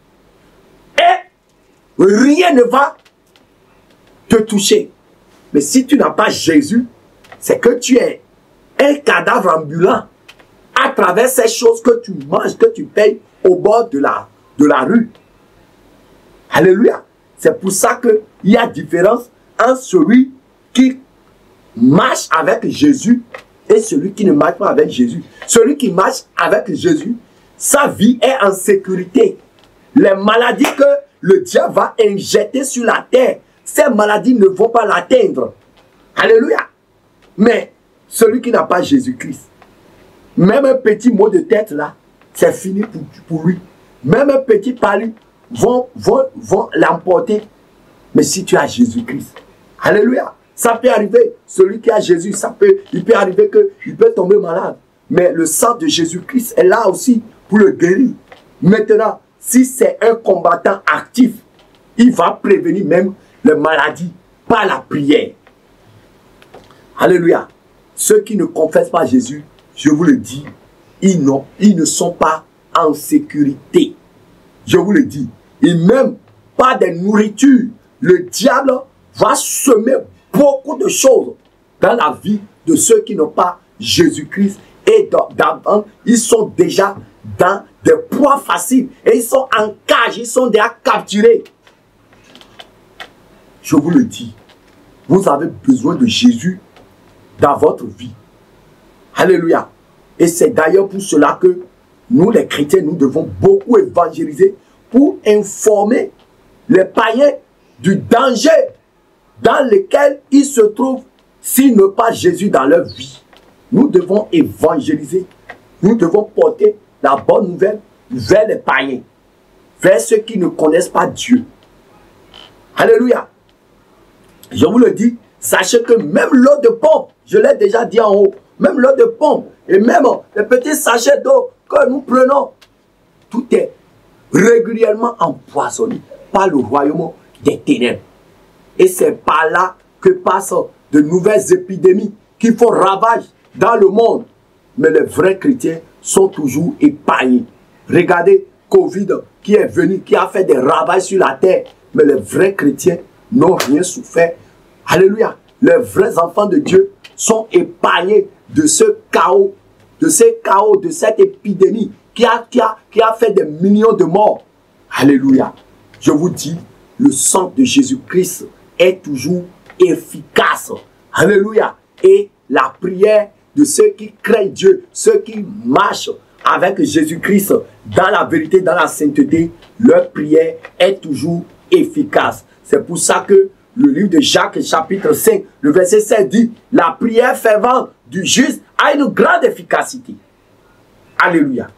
Et rien ne va te toucher. Mais si tu n'as pas Jésus, c'est que tu es un cadavre ambulant à travers ces choses que tu manges, que tu payes au bord de la, de la rue. Alléluia. C'est pour ça qu'il y a différence entre celui qui marche avec Jésus et celui qui ne marche pas avec Jésus. Celui qui marche avec Jésus, sa vie est en sécurité. Les maladies que le diable va injecter sur la terre, ces maladies ne vont pas l'atteindre. Alléluia. Mais celui qui n'a pas Jésus-Christ, même un petit mot de tête là, c'est fini pour, pour lui. Même un petit palu vont, vont, vont l'emporter. Mais si tu as Jésus-Christ, alléluia, ça peut arriver. Celui qui a Jésus, ça peut, il peut arriver qu'il peut tomber malade. Mais le sang de Jésus-Christ est là aussi pour le guérir. Maintenant, si c'est un combattant actif, il va prévenir même les maladies par la prière. Alléluia. Ceux qui ne confessent pas Jésus, je vous le dis, ils, ils ne sont pas en sécurité. Je vous le dis. Et même pas de nourriture. Le diable va semer beaucoup de choses dans la vie de ceux qui n'ont pas Jésus-Christ. Et d'avant, ils sont déjà dans des proies faciles. Et ils sont en cage, ils sont déjà capturés. Je vous le dis, vous avez besoin de Jésus dans votre vie. Alléluia. Et c'est d'ailleurs pour cela que nous, les chrétiens, nous devons beaucoup évangéliser pour informer les païens du danger dans lequel ils se trouvent s'ils n'ont pas Jésus dans leur vie. Nous devons évangéliser. Nous devons porter la bonne nouvelle vers les païens, vers ceux qui ne connaissent pas Dieu. Alléluia. Je vous le dis, sachez que même l'eau de pompe, je l'ai déjà dit en haut, même l'eau de pompe et même les petits sachets d'eau que nous prenons, tout est régulièrement empoisonné par le royaume des ténèbres. Et c'est par là que passent de nouvelles épidémies qui font ravage dans le monde. Mais les vrais chrétiens sont toujours épargnés. Regardez Covid qui est venu, qui a fait des ravages sur la terre. Mais les vrais chrétiens n'ont rien souffert. Alléluia. Les vrais enfants de Dieu sont épargnés de ce chaos, de ce chaos, de cette épidémie qui a, qui a, qui a fait des millions de morts. Alléluia. Je vous dis, le sang de Jésus-Christ est toujours efficace. Alléluia. Et la prière de ceux qui craignent Dieu, ceux qui marchent avec Jésus-Christ dans la vérité, dans la sainteté, leur prière est toujours efficace. C'est pour ça que le livre de Jacques, chapitre cinq, le verset sept dit, la prière fervente du juste a une grande efficacité. Alléluia.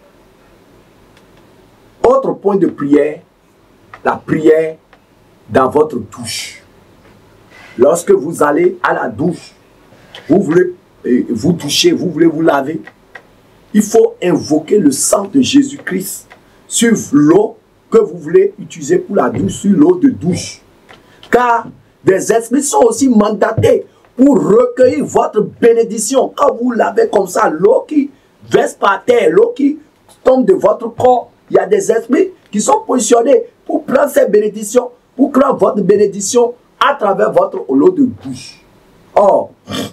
Autre point de prière, la prière dans votre douche. Lorsque vous allez à la douche, vous voulez euh, vous doucher, vous voulez vous laver, il faut invoquer le sang de Jésus-Christ sur l'eau que vous voulez utiliser pour la douche, sur l'eau de douche. Car des esprits sont aussi mandatés pour recueillir votre bénédiction. Quand vous lavez comme ça, l'eau qui verse par terre, l'eau qui tombe de votre corps, il y a des esprits qui sont positionnés pour prendre ces bénédictions, pour prendre votre bénédiction à travers votre eau de douche. Or,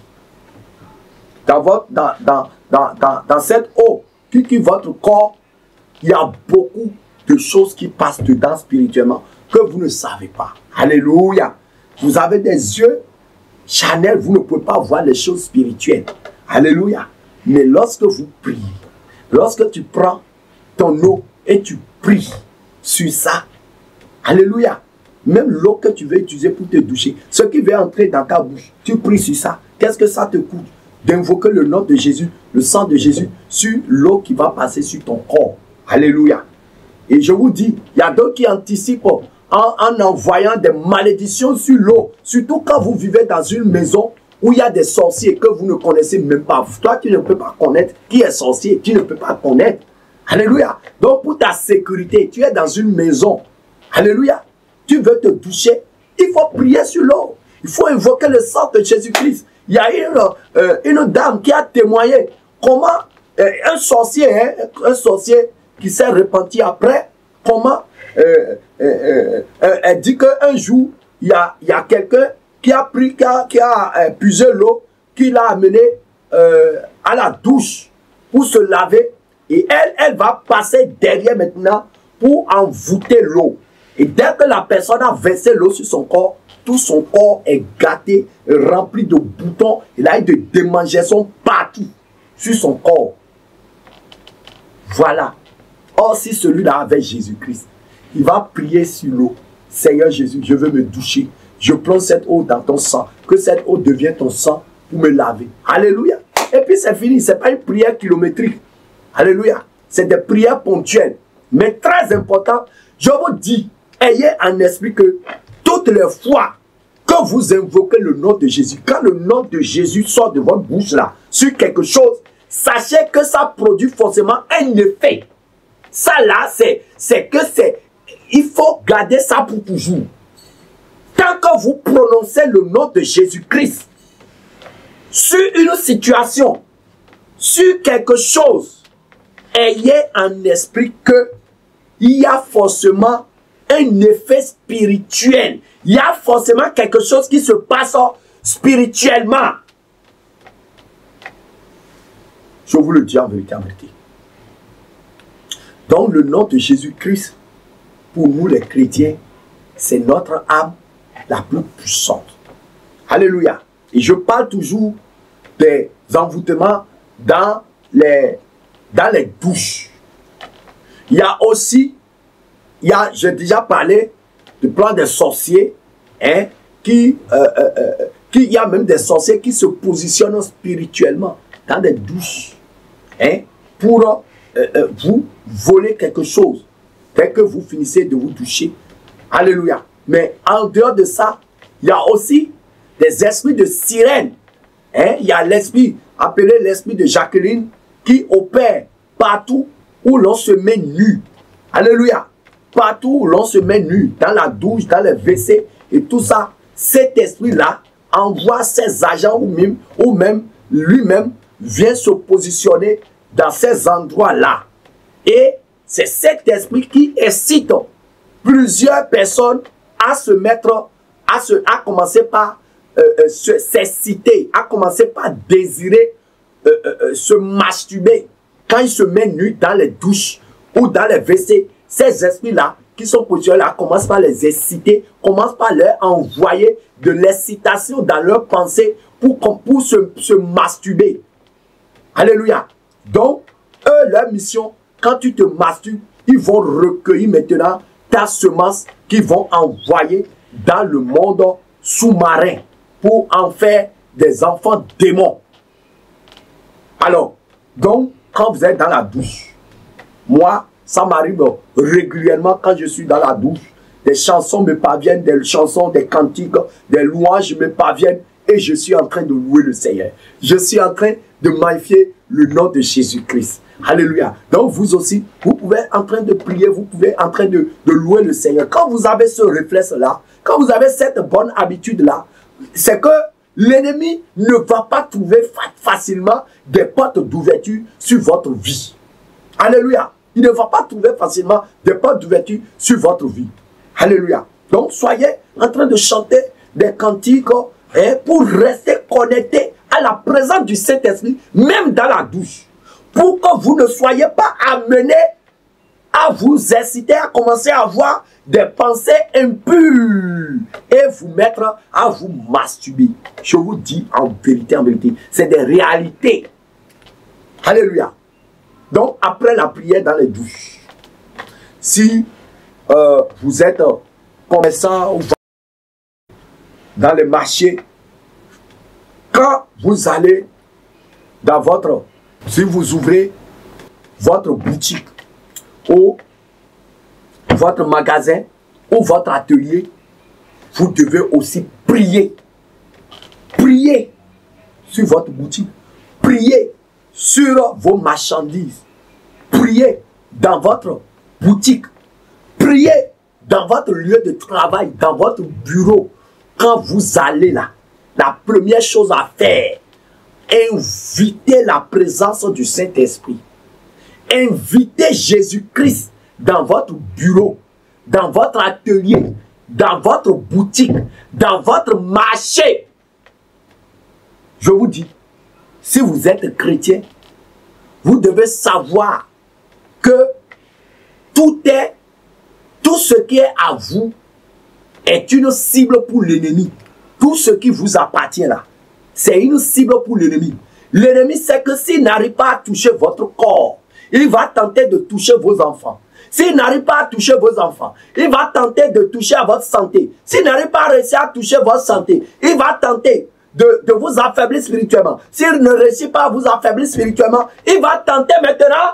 dans, votre, dans, dans, dans, dans, dans cette eau qui quitte votre corps, il y a beaucoup de choses qui passent dedans spirituellement que vous ne savez pas. Alléluia. Vous avez des yeux charnels, vous ne pouvez pas voir les choses spirituelles. Alléluia. Mais lorsque vous priez, lorsque tu prends ton eau et tu pries sur ça, alléluia, même l'eau que tu veux utiliser pour te doucher, ce qui veut entrer dans ta bouche, tu pries sur ça. Qu'est-ce que ça te coûte? D'invoquer le nom de Jésus, le sang de Jésus, sur l'eau qui va passer sur ton corps. Alléluia. Et je vous dis, il y a d'autres qui anticipent en, en envoyant des malédictions sur l'eau. Surtout quand vous vivez dans une maison où il y a des sorciers que vous ne connaissez même pas. Toi, tu ne peux pas connaître qui est sorcier. Tu ne peux pas connaître. Alléluia. Donc, pour ta sécurité, tu es dans une maison. Alléluia. Tu veux te doucher. Il faut prier sur l'eau. Il faut invoquer le sang de Jésus-Christ. Il y a une, euh, une dame qui a témoigné comment euh, un sorcier, hein, un sorcier qui s'est repenti après, comment euh, euh, euh, elle dit qu'un jour, il y a, y a quelqu'un qui a pris, qui a, qui a euh, puisé l'eau, qui l'a amené euh, à la douche pour se laver. Et elle, elle va passer derrière maintenant pour envoûter l'eau. Et dès que la personne a versé l'eau sur son corps, tout son corps est gâté, rempli de boutons. Il a eu de démangeaisons partout sur son corps. Voilà. Or, si celui-là avait Jésus-Christ, il va prier sur l'eau. Seigneur Jésus, je veux me doucher. Je plonge cette eau dans ton sang. Que cette eau devienne ton sang pour me laver. Alléluia. Et puis c'est fini. Ce n'est pas une prière kilométrique. Alléluia. C'est des prières ponctuelles. Mais très important, je vous dis, ayez en esprit que toutes les fois que vous invoquez le nom de Jésus, quand le nom de Jésus sort de votre bouche là, sur quelque chose, sachez que ça produit forcément un effet. Ça là, c'est que c'est, il faut garder ça pour toujours. Tant que vous prononcez le nom de Jésus-Christ sur une situation, sur quelque chose, ayez en esprit que il y a forcément un effet spirituel. Il y a forcément quelque chose qui se passe spirituellement. Je vous le dis en vérité, en vérité. Donc le nom de Jésus-Christ, pour nous les chrétiens, c'est notre âme la plus puissante. Alléluia. Et je parle toujours des envoûtements dans les, dans les douches. Il y a aussi, il y a, j'ai déjà parlé du plan des sorciers, hein, qui, euh, euh, euh, qui, il y a même des sorciers qui se positionnent spirituellement dans des douches, hein, pour euh, euh, vous voler quelque chose dès que vous finissez de vous doucher. Alléluia. Mais en dehors de ça, il y a aussi des esprits de sirène. Hein? Il y a l'esprit appelé l'esprit de Jacqueline qui opère partout où l'on se met nu. Alléluia. Partout où l'on se met nu, dans la douche, dans les W C et tout ça, cet esprit-là envoie ses agents ou même, ou même lui-même vient se positionner dans ces endroits-là. Et c'est cet esprit qui incite plusieurs personnes à se mettre, à, se, à commencer par euh, euh, s'exciter, à commencer par désirer euh, euh, se masturber quand ils se mettent nus dans les douches ou dans les W C. Ces esprits-là qui sont positionnés là commencent par les exciter, commencent par leur envoyer de l'excitation dans leurs pensées pour, pour se, se masturber. Alléluia. Donc, eux, leur mission, quand tu te masturbes, ils vont recueillir maintenant ta semence qu'ils vont envoyer dans le monde sous-marin pour en faire des enfants démons. Alors, donc, quand vous êtes dans la douche, moi, ça m'arrive régulièrement quand je suis dans la douche, des chansons me parviennent, des chansons, des cantiques, des louanges me parviennent et je suis en train de louer le Seigneur. Je suis en train de magnifier le nom de Jésus-Christ. Alléluia. Donc vous aussi, vous pouvez en train de prier, vous pouvez en train de, de louer le Seigneur. Quand vous avez ce réflexe-là, quand vous avez cette bonne habitude-là, c'est que l'ennemi ne va pas trouver facilement des portes d'ouverture sur votre vie. Alléluia. Il ne va pas trouver facilement des portes d'ouverture sur votre vie. Alléluia. Donc soyez en train de chanter des cantiques hein, pour rester connecté à la présence du Saint-Esprit, même dans la douche. Pour que vous ne soyez pas amenés à vous inciter à commencer à avoir des pensées impures et vous mettre à vous masturber. Je vous dis en vérité, en vérité, c'est des réalités. Alléluia. Donc, après la prière dans les douches, si euh, vous êtes commerçant ou dans les marchés, quand vous allez dans votre, si vous ouvrez votre boutique ou votre magasin ou votre atelier, vous devez aussi prier. Prier sur votre boutique. Prier sur vos marchandises. Priez dans votre boutique. Priez dans votre lieu de travail, dans votre bureau. Quand vous allez là, la première chose à faire, invitez la présence du Saint-Esprit. Invitez Jésus-Christ dans votre bureau, dans votre atelier, dans votre boutique, dans votre marché. Je vous dis, si vous êtes chrétien, vous devez savoir que tout est, tout ce qui est à vous est une cible pour l'ennemi. Tout ce qui vous appartient là, c'est une cible pour l'ennemi. L'ennemi sait que s'il n'arrive pas à toucher votre corps, il va tenter de toucher vos enfants. S'il n'arrive pas à toucher vos enfants, il va tenter de toucher à votre santé. S'il n'arrive pas à réussir à toucher votre santé, il va tenter de, de vous affaiblir spirituellement. S'il ne réussit pas à vous affaiblir spirituellement, il va tenter maintenant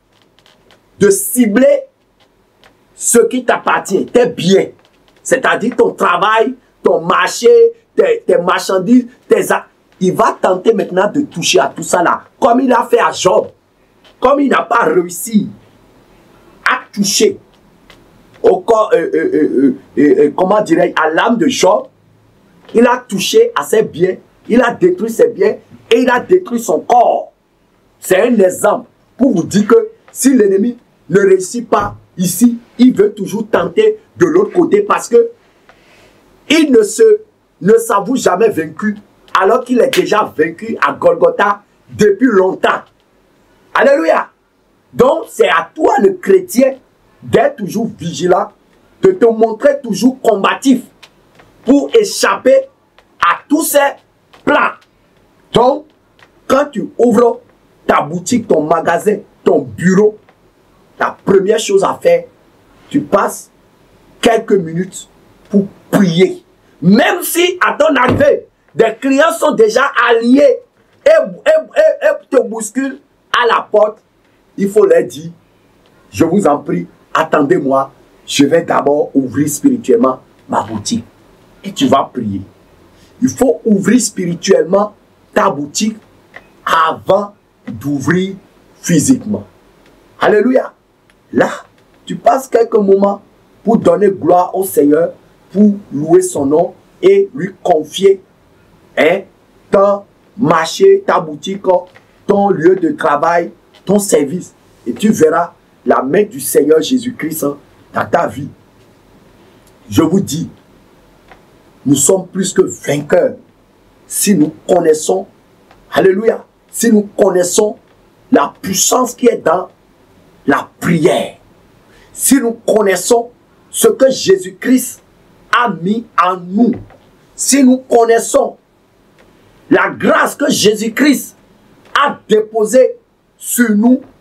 de cibler ce qui t'appartient, tes biens. C'est-à-dire ton travail, ton marché, tes, tes marchandises, tes actes. Il va tenter maintenant de toucher à tout ça là. Comme il a fait à Job. Comme il n'a pas réussi à toucher au corps, euh, euh, euh, euh, euh, comment dirais-je, à l'âme de Job, il a touché à ses biens, il a détruit ses biens et il a détruit son corps. C'est un exemple pour vous dire que si l'ennemi ne réussit pas ici, il veut toujours tenter de l'autre côté parce que il ne se ne s'avoue jamais vaincu alors qu'il est déjà vaincu à Golgotha depuis longtemps. Alléluia. Donc c'est à toi le chrétien d'être toujours vigilant, de te montrer toujours combatif pour échapper à tous ces plans. Donc quand tu ouvres ta boutique, ton magasin, ton bureau, la première chose à faire, tu passes quelques minutes pour prier. Même si à ton arrivée, des clients sont déjà alliés et, et, et, et te bousculent à la porte, il faut leur dire, je vous en prie, attendez-moi, je vais d'abord ouvrir spirituellement ma boutique. Et tu vas prier. Il faut ouvrir spirituellement ta boutique avant d'ouvrir physiquement. Alléluia. Là, tu passes quelques moments pour donner gloire au Seigneur, pour louer son nom et lui confier hein, ton marché, ta boutique, ton lieu de travail, ton service. Et tu verras la main du Seigneur Jésus-Christ dans ta vie. Je vous dis, nous sommes plus que vainqueurs si nous connaissons, alléluia, si nous connaissons la puissance qui est dans la prière. Si nous connaissons ce que Jésus-Christ a mis en nous, si nous connaissons la grâce que Jésus-Christ a déposée sur nous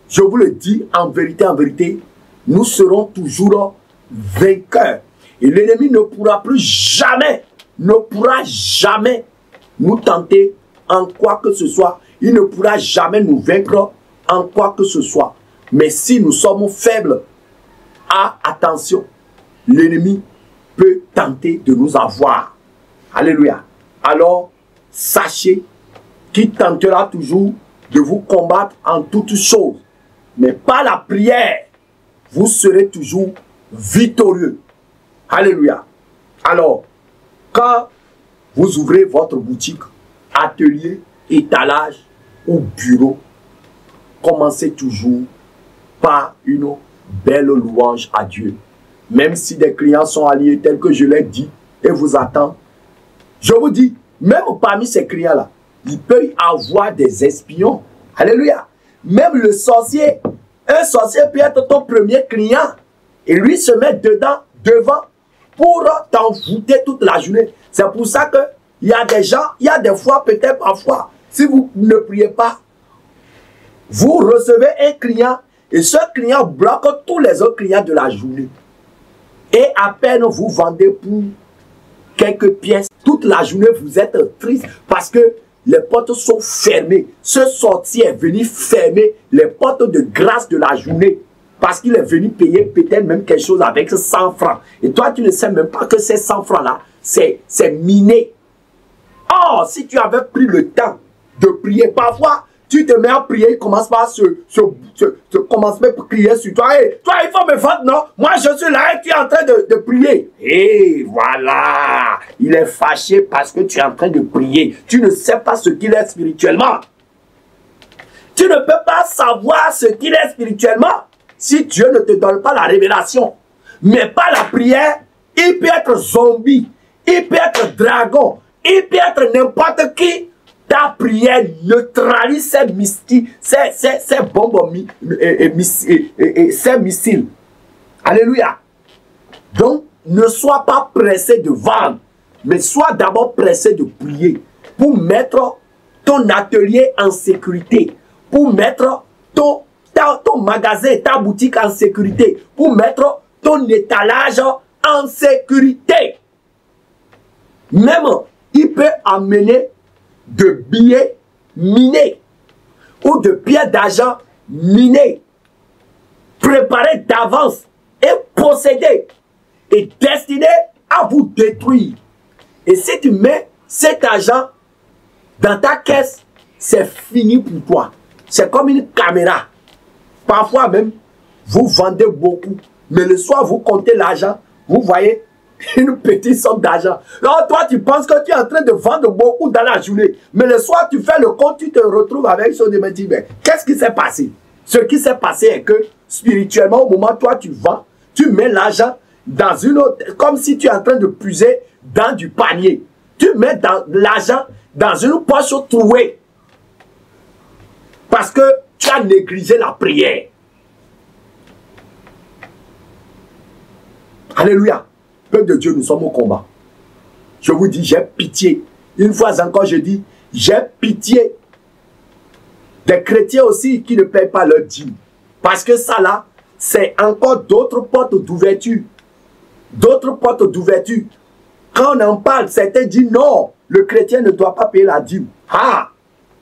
je vous le dis en vérité, en vérité, nous serons toujours vainqueurs. Et l'ennemi ne pourra plus jamais, ne pourra jamais nous tenter en quoi que ce soit. Il ne pourra jamais nous vaincre en quoi que ce soit. Mais si nous sommes faibles, ah, attention, l'ennemi peut tenter de nous avoir. Alléluia. Alors, sachez qu'il tentera toujours de vous combattre en toutes choses. Mais par la prière, vous serez toujours victorieux. Alléluia. Alors, quand vous ouvrez votre boutique, atelier, étalage ou bureau, commencez toujours par une belle louange à Dieu. Même si des clients sont alliés tels que je l'ai dit et vous attendent, je vous dis, même parmi ces clients-là, il peut y avoir des espions. Alléluia. Même le sorcier, un sorcier peut être ton premier client et lui se met dedans, devant, pour t'envoûter toute la journée. C'est pour ça qu'il y a des gens, il y a des fois, peut-être parfois, si vous ne priez pas, vous recevez un client et ce client bloque tous les autres clients de la journée. Et à peine vous vendez pour quelques pièces, toute la journée vous êtes triste parce que les portes sont fermées. Ce sorcier est venu fermer les portes de grâce de la journée parce qu'il est venu payer peut-être même quelque chose avec cent francs. Et toi, tu ne sais même pas que ces cent francs-là, c'est miné. Or, si tu avais pris le temps de prier, parfois, tu te mets à prier, il commence par se, se, se, se commence par crier sur toi. Hey, toi, il faut me vendre, non? Moi, je suis là et tu es en train de, de prier. Et voilà, il est fâché parce que tu es en train de prier. Tu ne sais pas ce qu'il est spirituellement. Tu ne peux pas savoir ce qu'il est spirituellement si Dieu ne te donne pas la révélation. Mais par la prière, il peut être zombie, il peut être dragon, il peut être n'importe qui. Ta prière neutralise ces mystiques, ces, ces, ces bombes et, et, et, et, et ces missiles. Alléluia. Donc, ne sois pas pressé de vendre, mais sois d'abord pressé de prier pour mettre ton atelier en sécurité, pour mettre ton, ta, ton magasin, ta boutique en sécurité, pour mettre ton étalage en sécurité. Même, il peut amener de billets minés ou de pièces d'argent minés, préparés d'avance et possédés et destinés à vous détruire. Et si tu mets cet argent dans ta caisse, c'est fini pour toi. C'est comme une caméra. Parfois même, vous vendez beaucoup, mais le soir, vous comptez l'argent, vous voyez une petite somme d'argent. Alors toi, tu penses que tu es en train de vendre beaucoup dans la journée. Mais le soir, tu fais le compte, tu te retrouves avec ce de me dire, mais qu'est-ce qui s'est passé? Ce qui s'est passé est que spirituellement, au moment où toi, tu vends, tu mets l'argent dans une autre, comme si tu es en train de puiser dans du panier. Tu mets l'argent dans une poche trouée. Parce que tu as négligé la prière. Alléluia. Peuple de Dieu, nous sommes au combat. Je vous dis, j'ai pitié. Une fois encore, je dis, j'ai pitié des chrétiens aussi qui ne payent pas leur dîme. Parce que ça là, c'est encore d'autres portes d'ouverture. D'autres portes d'ouverture. Quand on en parle, certains disent non, le chrétien ne doit pas payer la dîme. Ah!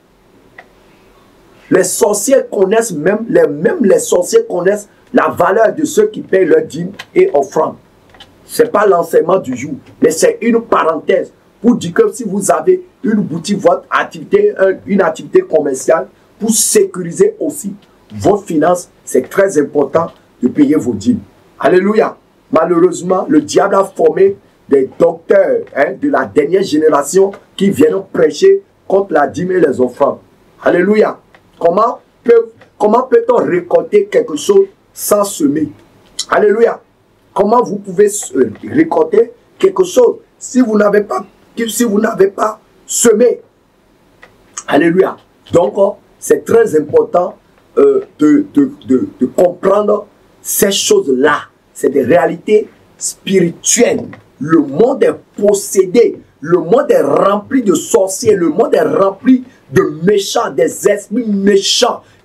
Les sorciers connaissent même, les, même les sorciers connaissent la valeur de ceux qui payent leur dîme et offrande. Ce n'est pas l'enseignement du jour, mais c'est une parenthèse pour dire que si vous avez une boutique, votre activité, une activité commerciale, pour sécuriser aussi vos finances, c'est très important de payer vos dîmes. Alléluia. Malheureusement, le diable a formé des docteurs hein, de la dernière génération qui viennent prêcher contre la dîme et les offrandes. Alléluia. Comment peut, comment peut-on récolter quelque chose sans semer? Alléluia. Comment vous pouvez récolter quelque chose si vous n'avez pas, si vous n'avez pas semé? Alléluia. Donc, c'est très important euh, de, de, de, de comprendre ces choses-là. C'est des réalités spirituelles. Le monde est possédé. Le monde est rempli de sorciers. Le monde est rempli de méchants, des esprits méchants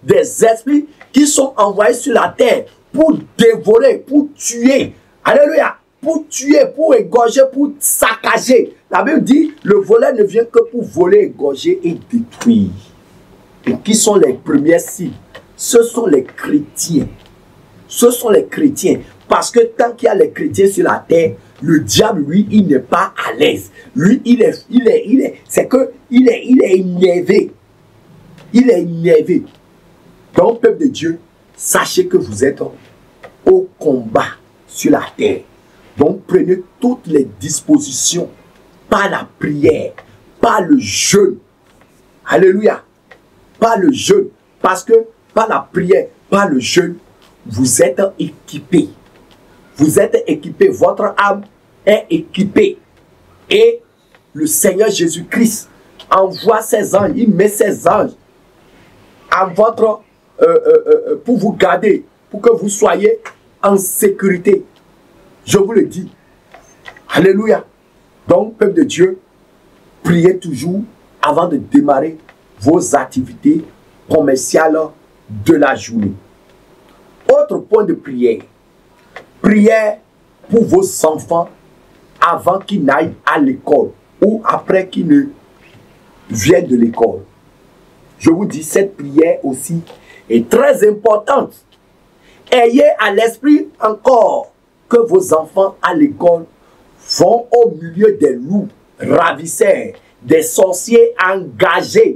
des esprits qui sont envoyés sur la terre pour dévorer, pour tuer. Alléluia. Pour tuer, pour égorger, pour saccager. La Bible dit, le voleur ne vient que pour voler, égorger et détruire. Et qui sont les premières cibles? Ce sont les chrétiens. Ce sont les chrétiens. Parce que tant qu'il y a les chrétiens sur la terre, le diable, lui, il n'est pas à l'aise. Lui, il est, il est, il est, c'est que, il est, il est énervé. Il est énervé. Donc, peuple de Dieu, sachez que vous êtes au combat sur la terre. Donc, prenez toutes les dispositions par la prière, par le jeûne. Alléluia. Par le jeûne. Parce que par la prière, par le jeûne, vous êtes équipés. Vous êtes équipés. Votre âme est équipée. Et le Seigneur Jésus-Christ envoie ses anges. Il met ses anges à votre, euh, euh, euh, pour vous garder, pour que vous soyez en sécurité. Je vous le dis. Alléluia. Donc, peuple de Dieu, priez toujours avant de démarrer vos activités commerciales de la journée. Autre point de prière. Prière pour vos enfants avant qu'ils n'aillent à l'école ou après qu'ils ne viennent de l'école. Je vous dis, cette prière aussi est très importante. Ayez à l'esprit encore que vos enfants à l'école vont au milieu des loups, ravisseurs, des sorciers engagés.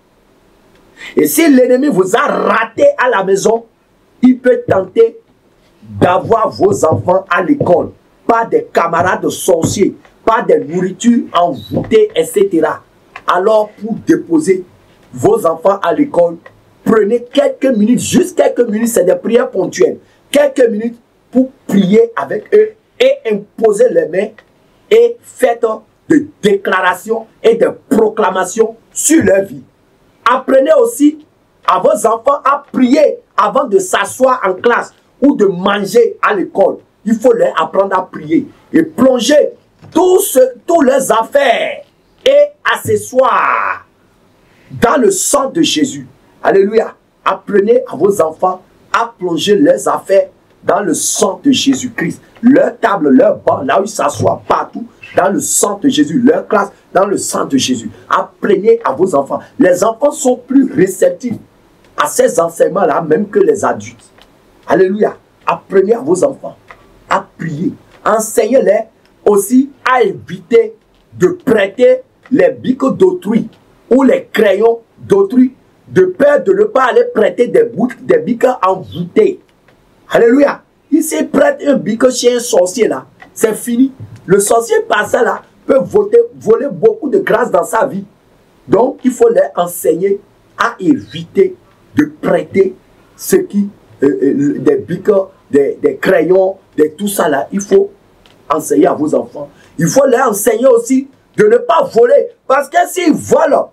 Et si l'ennemi vous a raté à la maison, il peut tenter d'avoir vos enfants à l'école, pas des camarades sorciers, pas des nourritures envoûtées, et cetera. Alors, pour déposer vos enfants à l'école, prenez quelques minutes, juste quelques minutes, c'est des prières ponctuelles, quelques minutes pour prier avec eux et imposer les mains et faites des déclarations et des proclamations sur leur vie. Apprenez aussi à vos enfants à prier avant de s'asseoir en classe ou de manger à l'école. Il faut leur apprendre à prier et plonger tous leurs affaires et accessoires dans le sang de Jésus. Alléluia. Apprenez à vos enfants à plonger leurs affaires dans le sang de Jésus-Christ. Leur table, leur banc, là où ils s'assoient, partout, dans le sang de Jésus. Leur classe, dans le sang de Jésus. Apprenez à vos enfants. Les enfants sont plus réceptifs à ces enseignements-là, même que les adultes. Alléluia. Apprenez à vos enfants à prier. Enseignez-les aussi à éviter de prêter les bics d'autrui ou les crayons d'autrui, de peur de ne pas aller prêter des, des bics envoûtés. Alléluia. Ici, prête un bic chez un sorcier là, c'est fini. Le sorcier passé là peut voter, voler beaucoup de grâce dans sa vie. Donc, il faut leur enseigner à éviter de prêter ce qui, euh, euh, des bics, des, des crayons, de tout ça là. Il faut enseigner à vos enfants. Il faut leur enseigner aussi de ne pas voler. Parce que s'ils volent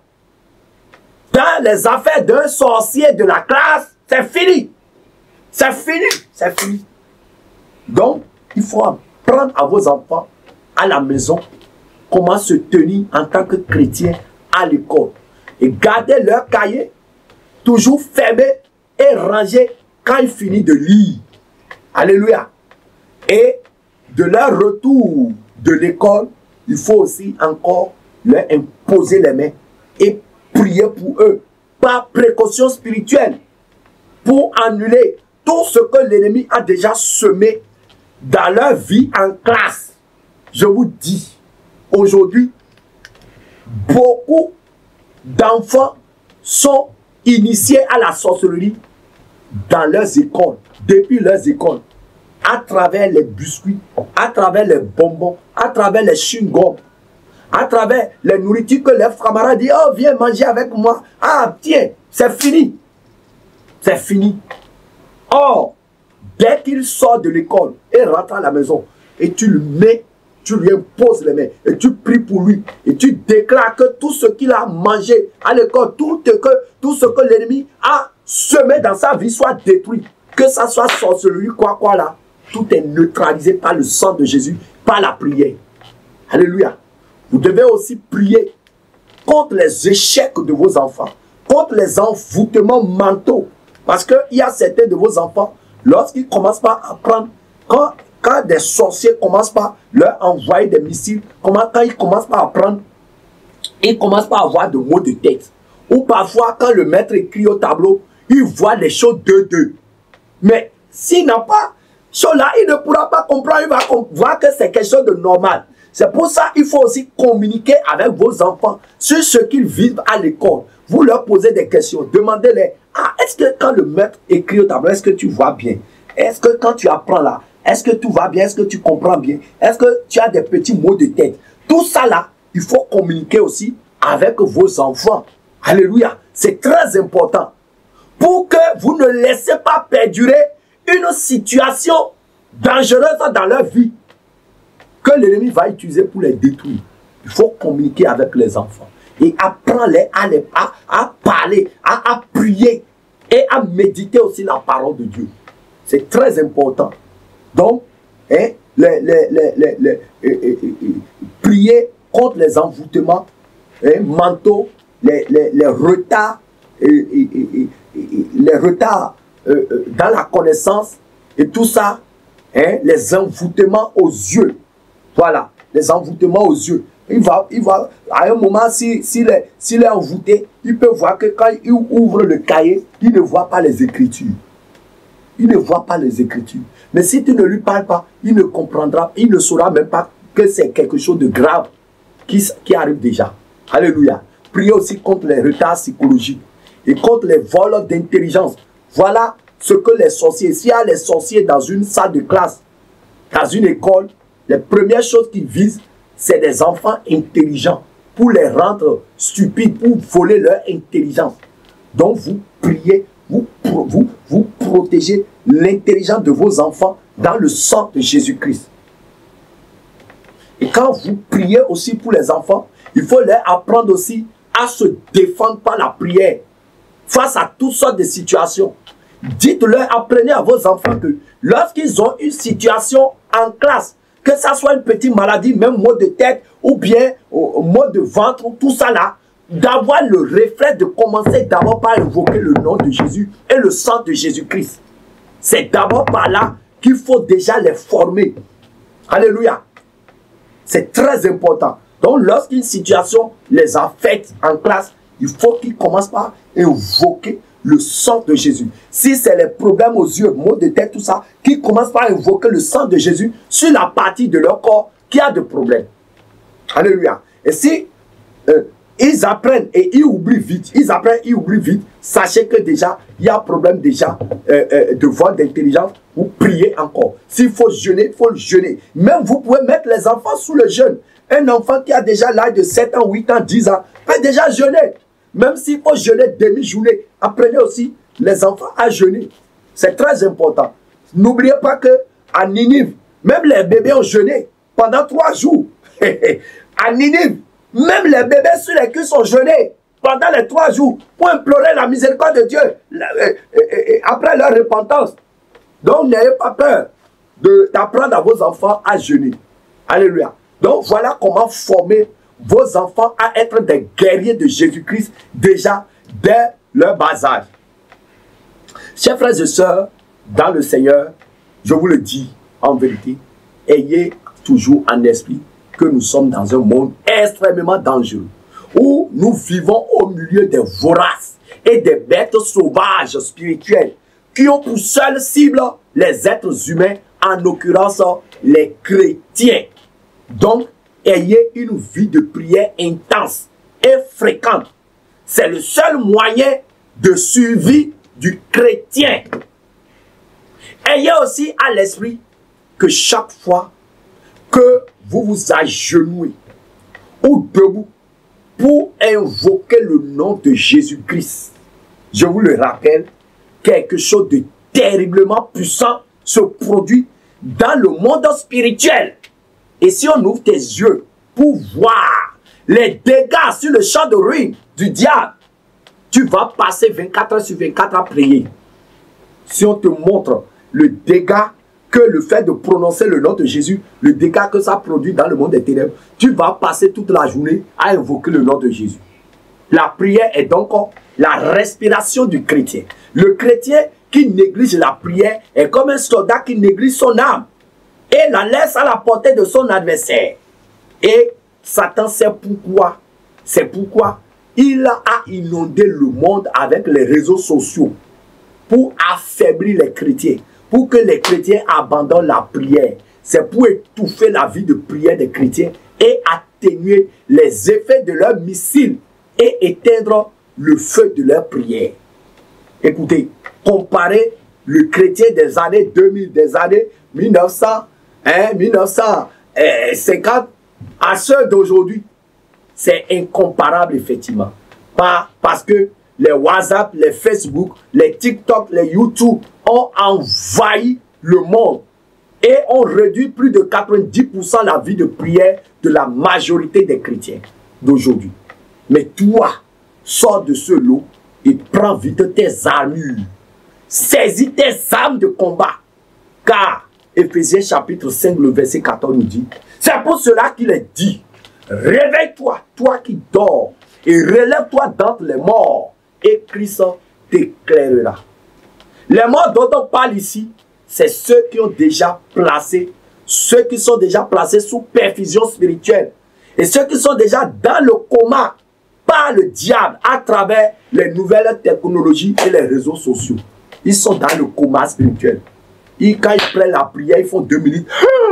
dans les affaires d'un sorcier de la classe, c'est fini. C'est fini. C'est fini. Donc, il faut apprendre à vos enfants à la maison comment se tenir en tant que chrétien à l'école. Et garder leur cahier toujours fermé et rangé quand ils finissent de lire. Alléluia. Et de leur retour de l'école, il faut aussi encore leur imposer les mains et prier pour eux par précaution spirituelle pour annuler tout ce que l'ennemi a déjà semé dans leur vie en classe. Je vous dis, aujourd'hui, beaucoup d'enfants sont initiés à la sorcellerie dans leurs écoles, depuis leurs écoles, à travers les biscuits, à travers les bonbons, à travers les chewing-gums, à travers les nourritures que leurs camarades disent, oh viens manger avec moi, ah tiens, c'est fini, c'est fini. Or, dès qu'il sort de l'école et rentre à la maison, et tu le mets, tu lui imposes les mains, et tu pries pour lui, et tu déclares que tout ce qu'il a mangé à l'école, tout, que, tout ce que l'ennemi a semé dans sa vie soit détruit. Que ça soit sorcellerie, quoi, quoi là, tout est neutralisé par le sang de Jésus, par la prière. Alléluia. Vous devez aussi prier contre les échecs de vos enfants, contre les envoûtements mentaux Parce qu'il y a certains de vos enfants, lorsqu'ils commencent par apprendre, quand, quand des sorciers commencent par leur envoyer des missiles, comment, quand ils commencent par apprendre, ils commencent par avoir de maux de tête. Ou parfois, quand le maître écrit au tableau, il voit les choses deux deux. Mais s'il n'a pas cela, il ne pourra pas comprendre, il va voir que c'est quelque chose de normal. C'est pour ça qu'il faut aussi communiquer avec vos enfants sur ce qu'ils vivent à l'école. Vous leur posez des questions, demandez-les, ah, est-ce que quand le maître écrit au tableau, est-ce que tu vois bien? Est-ce que quand tu apprends là, est-ce que tout va bien? Est-ce que tu comprends bien? Est-ce que tu as des petits maux de tête? Tout ça là, il faut communiquer aussi avec vos enfants. Alléluia, c'est très important. Pour que vous ne laissez pas perdurer une situation dangereuse dans leur vie que l'ennemi va utiliser pour les détruire. Il faut communiquer avec les enfants et apprendre-les à, les, à, à parler, à, à prier et à méditer aussi la parole de Dieu. C'est très important. Donc, hein, les, les, les, les, les, les, les, les, prier contre les envoûtements hein, mentaux, les, les, les retards, et, et, et, et, les retards euh, euh, dans la connaissance et tout ça, hein, les envoûtements aux yeux. Voilà, les envoûtements aux yeux. Il va, il va, à un moment, s'il si, si est, si est envoûté, il peut voir que quand il ouvre le cahier, il ne voit pas les Écritures. Il ne voit pas les Écritures. Mais si tu ne lui parles pas, il ne comprendra, il ne saura même pas que c'est quelque chose de grave qui, qui arrive déjà. Alléluia. Priez aussi contre les retards psychologiques et contre les vols d'intelligence. Voilà ce que les sorciers, s'il y a les sorciers dans une salle de classe, dans une école, les premières choses qu'ils visent, c'est des enfants intelligents pour les rendre stupides, pour voler leur intelligence. Donc vous priez, vous, vous, vous protégez l'intelligence de vos enfants dans le sang de Jésus-Christ. Et quand vous priez aussi pour les enfants, il faut leur apprendre aussi à se défendre par la prière face à toutes sortes de situations. Dites-leur, apprenez à vos enfants que lorsqu'ils ont une situation en classe, que ça soit une petite maladie, même maux de tête, ou bien euh, maux de ventre, ou tout ça là, d'avoir le réflexe de commencer d'abord par invoquer le nom de Jésus et le sang de Jésus-Christ. C'est d'abord par là qu'il faut déjà les former. Alléluia. C'est très important. Donc, lorsqu'une situation les affecte en classe, il faut qu'ils commencent par invoquer le sang de Jésus. Si c'est les problèmes aux yeux, maux de tête, tout ça, qu'ils commencent par invoquer le sang de Jésus sur la partie de leur corps qui a des problèmes. Alléluia. Et si euh, ils apprennent et ils oublient vite, ils apprennent et ils oublient vite, sachez que déjà, il y a un problème déjà euh, euh, de vol d'intelligence. Vous priez encore. S'il faut jeûner, il faut jeûner. Même vous pouvez mettre les enfants sous le jeûne. Un enfant qui a déjà l'âge de sept ans, huit ans, dix ans, peut déjà jeûner. Même s'il faut jeûner demi-journée, apprenez aussi les enfants à jeûner. C'est très important. N'oubliez pas qu'à Ninive, même les bébés ont jeûné pendant trois jours. À Ninive, même les bébés sur les culs sont jeûnés pendant les trois jours pour implorer la miséricorde de Dieu après leur repentance. Donc n'ayez pas peur d'apprendre à vos enfants à jeûner. Alléluia. Donc voilà comment former vos enfants à être des guerriers de Jésus-Christ déjà dès leur bas âge. Chers frères et sœurs, dans le Seigneur, je vous le dis en vérité, ayez toujours en esprit que nous sommes dans un monde extrêmement dangereux, où nous vivons au milieu des voraces et des bêtes sauvages spirituelles qui ont pour seule cible les êtres humains, en l'occurrence les chrétiens. Donc, ayez une vie de prière intense et fréquente. C'est le seul moyen de survie du chrétien. Ayez aussi à l'esprit que chaque fois que vous vous agenouillez ou debout pour invoquer le nom de Jésus-Christ, je vous le rappelle, quelque chose de terriblement puissant se produit dans le monde spirituel. Et si on ouvre tes yeux pour voir les dégâts sur le champ de ruine du diable, tu vas passer vingt-quatre heures sur vingt-quatre à prier. Si on te montre le dégât que le fait de prononcer le nom de Jésus, le dégât que ça produit dans le monde des ténèbres, tu vas passer toute la journée à invoquer le nom de Jésus. La prière est donc la respiration du chrétien. Le chrétien qui néglige la prière est comme un soldat qui néglige son âme et la laisse à la portée de son adversaire. Et Satan sait pourquoi. C'est pourquoi il a inondé le monde avec les réseaux sociaux pour affaiblir les chrétiens, pour que les chrétiens abandonnent la prière. C'est pour étouffer la vie de prière des chrétiens et atténuer les effets de leurs missiles et éteindre le feu de leur prière. Écoutez, comparez le chrétien des années deux mille, des années mille neuf cents, hein, mille neuf cent cinquante à ceux d'aujourd'hui. C'est incomparable, effectivement. Pas parce que les WhatsApp, les Facebook, les TikTok, les YouTube ont envahi le monde et ont réduit plus de quatre-vingt-dix pour cent la vie de prière de la majorité des chrétiens d'aujourd'hui. Mais toi, sors de ce lot et prends vite tes armures. Saisis tes armes de combat. Car Éphésiens chapitre cinq, le verset quatorze nous dit, c'est pour cela qu'il est dit, réveille-toi, toi qui dors, et relève-toi d'entre les morts, et Christ t'éclairera. Les morts dont on parle ici, c'est ceux qui ont déjà placé, ceux qui sont déjà placés sous perfusion spirituelle, et ceux qui sont déjà dans le coma par le diable à travers les nouvelles technologies et les réseaux sociaux. Ils sont dans le coma spirituel. Et quand ils prennent la prière, ils font deux minutes.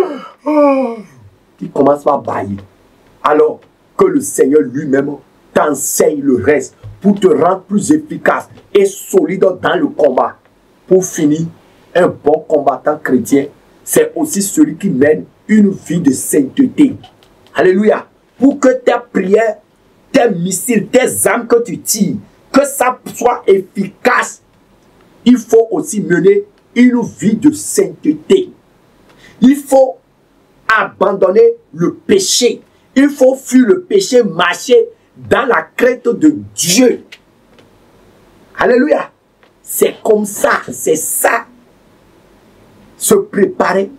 Ils commencent par bailler. Alors que le Seigneur lui-même t'enseigne le reste pour te rendre plus efficace et solide dans le combat. Pour finir, un bon combattant chrétien, c'est aussi celui qui mène une vie de sainteté. Alléluia. Pour que tes prières, tes missiles, tes armes que tu tires, que ça soit efficace, il faut aussi mener une vie de sainteté. Il faut abandonner le péché. Il faut fuir le péché, marcher dans la crainte de Dieu. Alléluia. C'est comme ça, c'est ça. Se préparer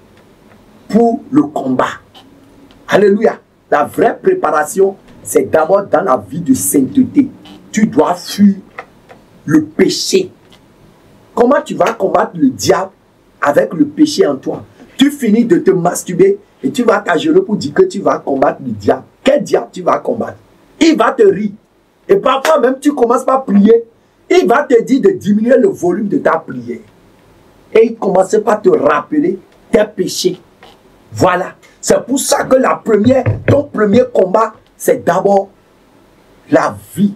pour le combat. Alléluia. La vraie préparation, c'est d'abord dans la vie de sainteté. Tu dois fuir le péché. Comment tu vas combattre le diable avec le péché en toi? Tu finis de te masturber et tu vas t'agenouiller pour dire que tu vas combattre le diable. Quel diable tu vas combattre? Il va te rire. Et parfois même tu commences par prier. Il va te dire de diminuer le volume de ta prière. Et il commence par te rappeler tes péchés. Voilà. C'est pour ça que la première, ton premier combat, c'est d'abord la vie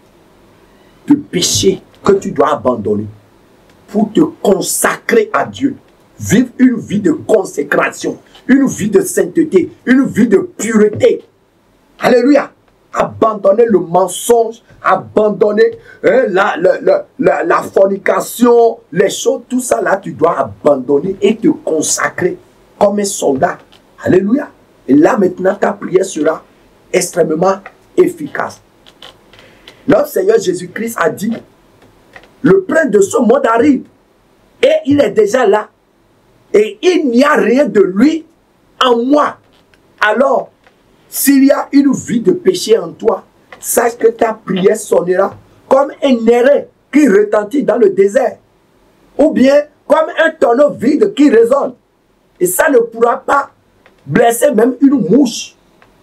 de péché que tu dois abandonner pour te consacrer à Dieu. Vivre une vie de consécration, une vie de sainteté, une vie de pureté. Alléluia. Abandonner le mensonge, abandonner hein, la, la, la, la, la fornication, les choses, tout ça là, tu dois abandonner et te consacrer comme un soldat. Alléluia. Et là maintenant, ta prière sera extrêmement efficace. Notre Seigneur Jésus-Christ a dit, le prince de ce monde arrive et il est déjà là. Et il n'y a rien de lui en moi. Alors, s'il y a une vie de péché en toi, sache que ta prière sonnera comme un airain qui retentit dans le désert. Ou bien comme un tonneau vide qui résonne. Et ça ne pourra pas blesser même une mouche.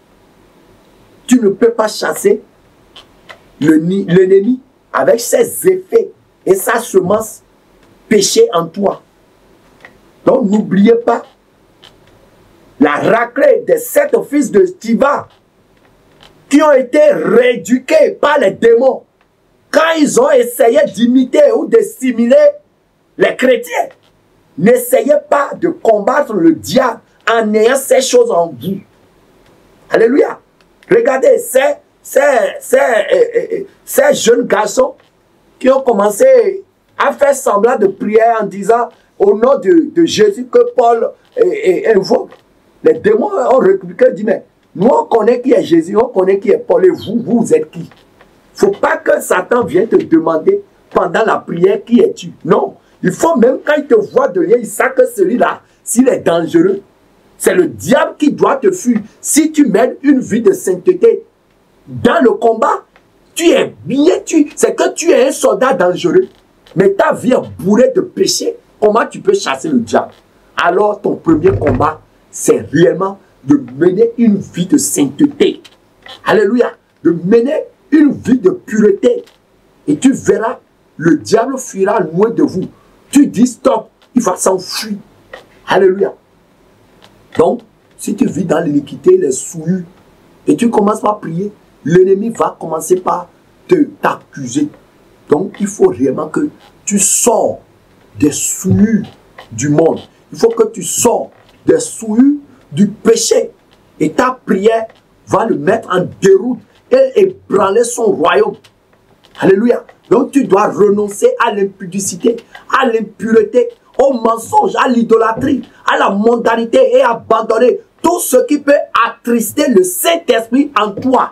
Tu ne peux pas chasser l'ennemi avec ses effets et sa semence péché en toi. Donc n'oubliez pas la raclée des sept fils de Sceva qui ont été rééduqués par les démons quand ils ont essayé d'imiter ou de simuler les chrétiens. N'essayez pas de combattre le diable en ayant ces choses en vous. Alléluia. Regardez, ces, ces, ces, ces jeunes garçons qui ont commencé à faire semblant de prière en disant au nom de, de Jésus que Paul invoque. Les démons ont répliqué et dit, mais nous on connaît qui est Jésus, on connaît qui est Paul et vous, vous êtes qui? Il ne faut pas que Satan vienne te demander pendant la prière qui es-tu. Non, il faut même quand il te voit de lien, il sait que celui-là, s'il est dangereux, c'est le diable qui doit te fuir. Si tu mènes une vie de sainteté dans le combat, tu es bien, tu, c'est que tu es un soldat dangereux, mais ta vie est bourrée de péché. Comment tu peux chasser le diable? Alors ton premier combat, c'est réellement de mener une vie de sainteté. Alléluia. De mener une vie de pureté. Et tu verras, le diable fuira loin de vous. Tu dis stop, il va s'enfuir. Alléluia. Donc, si tu vis dans l'iniquité, les souillures, et tu commences par prier, l'ennemi va commencer par te t'accuser. Donc, il faut réellement que tu sors des souillures du monde. Il faut que tu sors des souillures du péché. Et ta prière va le mettre en déroute et ébranler son royaume. Alléluia. Donc tu dois renoncer à l'impudicité, à l'impureté, au mensonge, à l'idolâtrie, à la mondanité et abandonner tout ce qui peut attrister le Saint-Esprit en toi.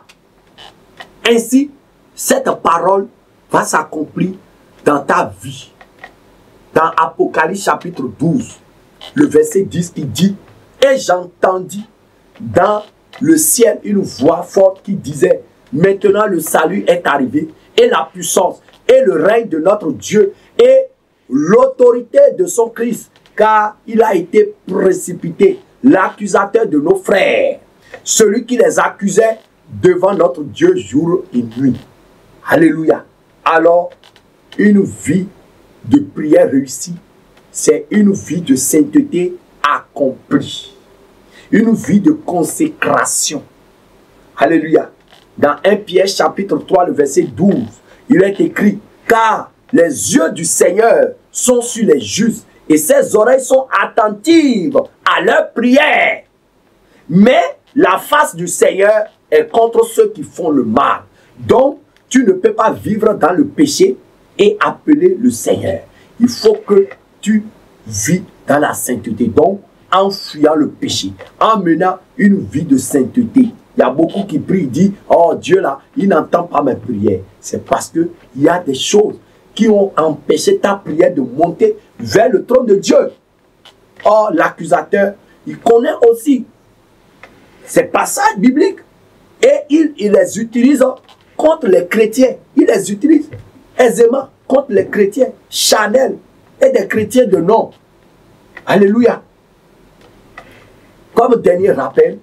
Ainsi, cette parole va s'accomplir dans ta vie. Dans Apocalypse chapitre douze, le verset dix, il dit « Et j'entendis dans le ciel une voix forte qui disait « Maintenant le salut est arrivé, et la puissance, et le règne de notre Dieu, et l'autorité de son Christ, car il a été précipité, l'accusateur de nos frères, celui qui les accusait devant notre Dieu jour et nuit. » Alléluia. Alors, une vie de prière réussie, c'est une vie de sainteté accomplie. Une vie de consécration. Alléluia. Dans un Pierre chapitre trois, le verset douze, il est écrit « Car les yeux du Seigneur sont sur les justes et ses oreilles sont attentives à leurs prières. Mais la face du Seigneur est contre ceux qui font le mal. » Donc, tu ne peux pas vivre dans le péché et appeler le Seigneur. Il faut que tu vis dans la sainteté. Donc, en fuyant le péché, en menant une vie de sainteté. Il y a beaucoup qui prient, disent, oh Dieu là, il n'entend pas mes prières. C'est parce qu'il y a des choses qui ont empêché ta prière de monter vers le trône de Dieu. Or, l'accusateur, il connaît aussi ces passages bibliques et il, il les utilise contre les chrétiens. Il les utilise aisément contre les chrétiens charnels et des chrétiens de nom. Alléluia. Comme dernier rappel,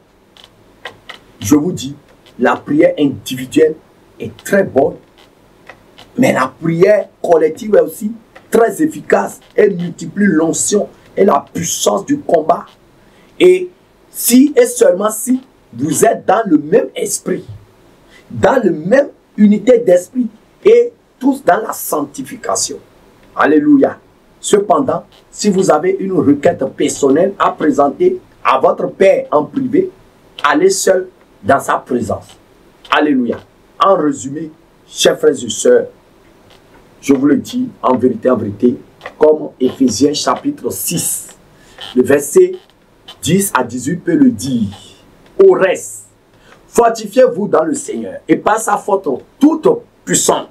je vous dis, la prière individuelle est très bonne, mais la prière collective est aussi très efficace. Elle multiplie l'onction et la puissance du combat. Et si et seulement si vous êtes dans le même esprit, dans la même unité d'esprit et tous dans la sanctification. Alléluia. Cependant, si vous avez une requête personnelle à présenter à votre Père en privé, allez seul dans sa présence. Alléluia. En résumé, chers frères et sœurs, je vous le dis en vérité, en vérité, comme Éphésiens chapitre six, le verset dix à dix-huit peut le dire. Au reste, fortifiez-vous dans le Seigneur et par sa force toute puissance.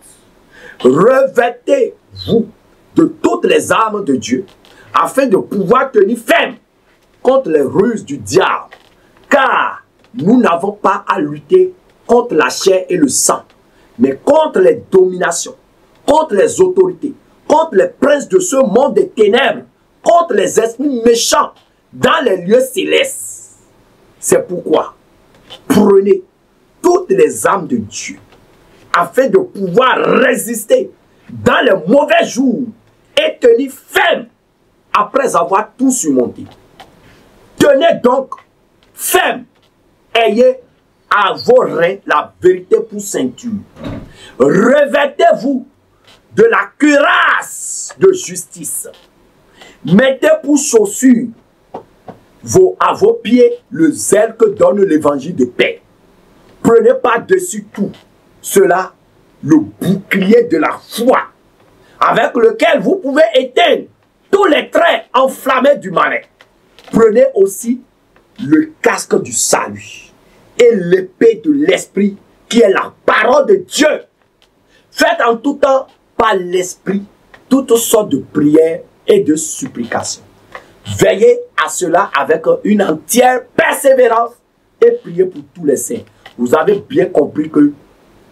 Revêtez-vous de toutes les armes de Dieu afin de pouvoir tenir ferme contre les ruses du diable. Car nous n'avons pas à lutter contre la chair et le sang, mais contre les dominations, contre les autorités, contre les princes de ce monde des ténèbres, contre les esprits méchants dans les lieux célestes. C'est pourquoi prenez toutes les armes de Dieu afin de pouvoir résister dans les mauvais jours et tenir ferme après avoir tout surmonté. Tenez donc ferme, ayez à vos reins la vérité pour ceinture. Revêtez-vous de la cuirasse de justice. Mettez pour chaussure vos, à vos pieds le zèle que donne l'évangile de paix. Prenez par-dessus tout cela le bouclier de la foi, avec lequel vous pouvez éteindre tous les traits enflammés du malin. Prenez aussi le casque du salut et l'épée de l'esprit qui est la parole de Dieu. Faites en tout temps par l'esprit toutes sortes de prières et de supplications. Veillez à cela avec une entière persévérance et priez pour tous les saints. Vous avez bien compris que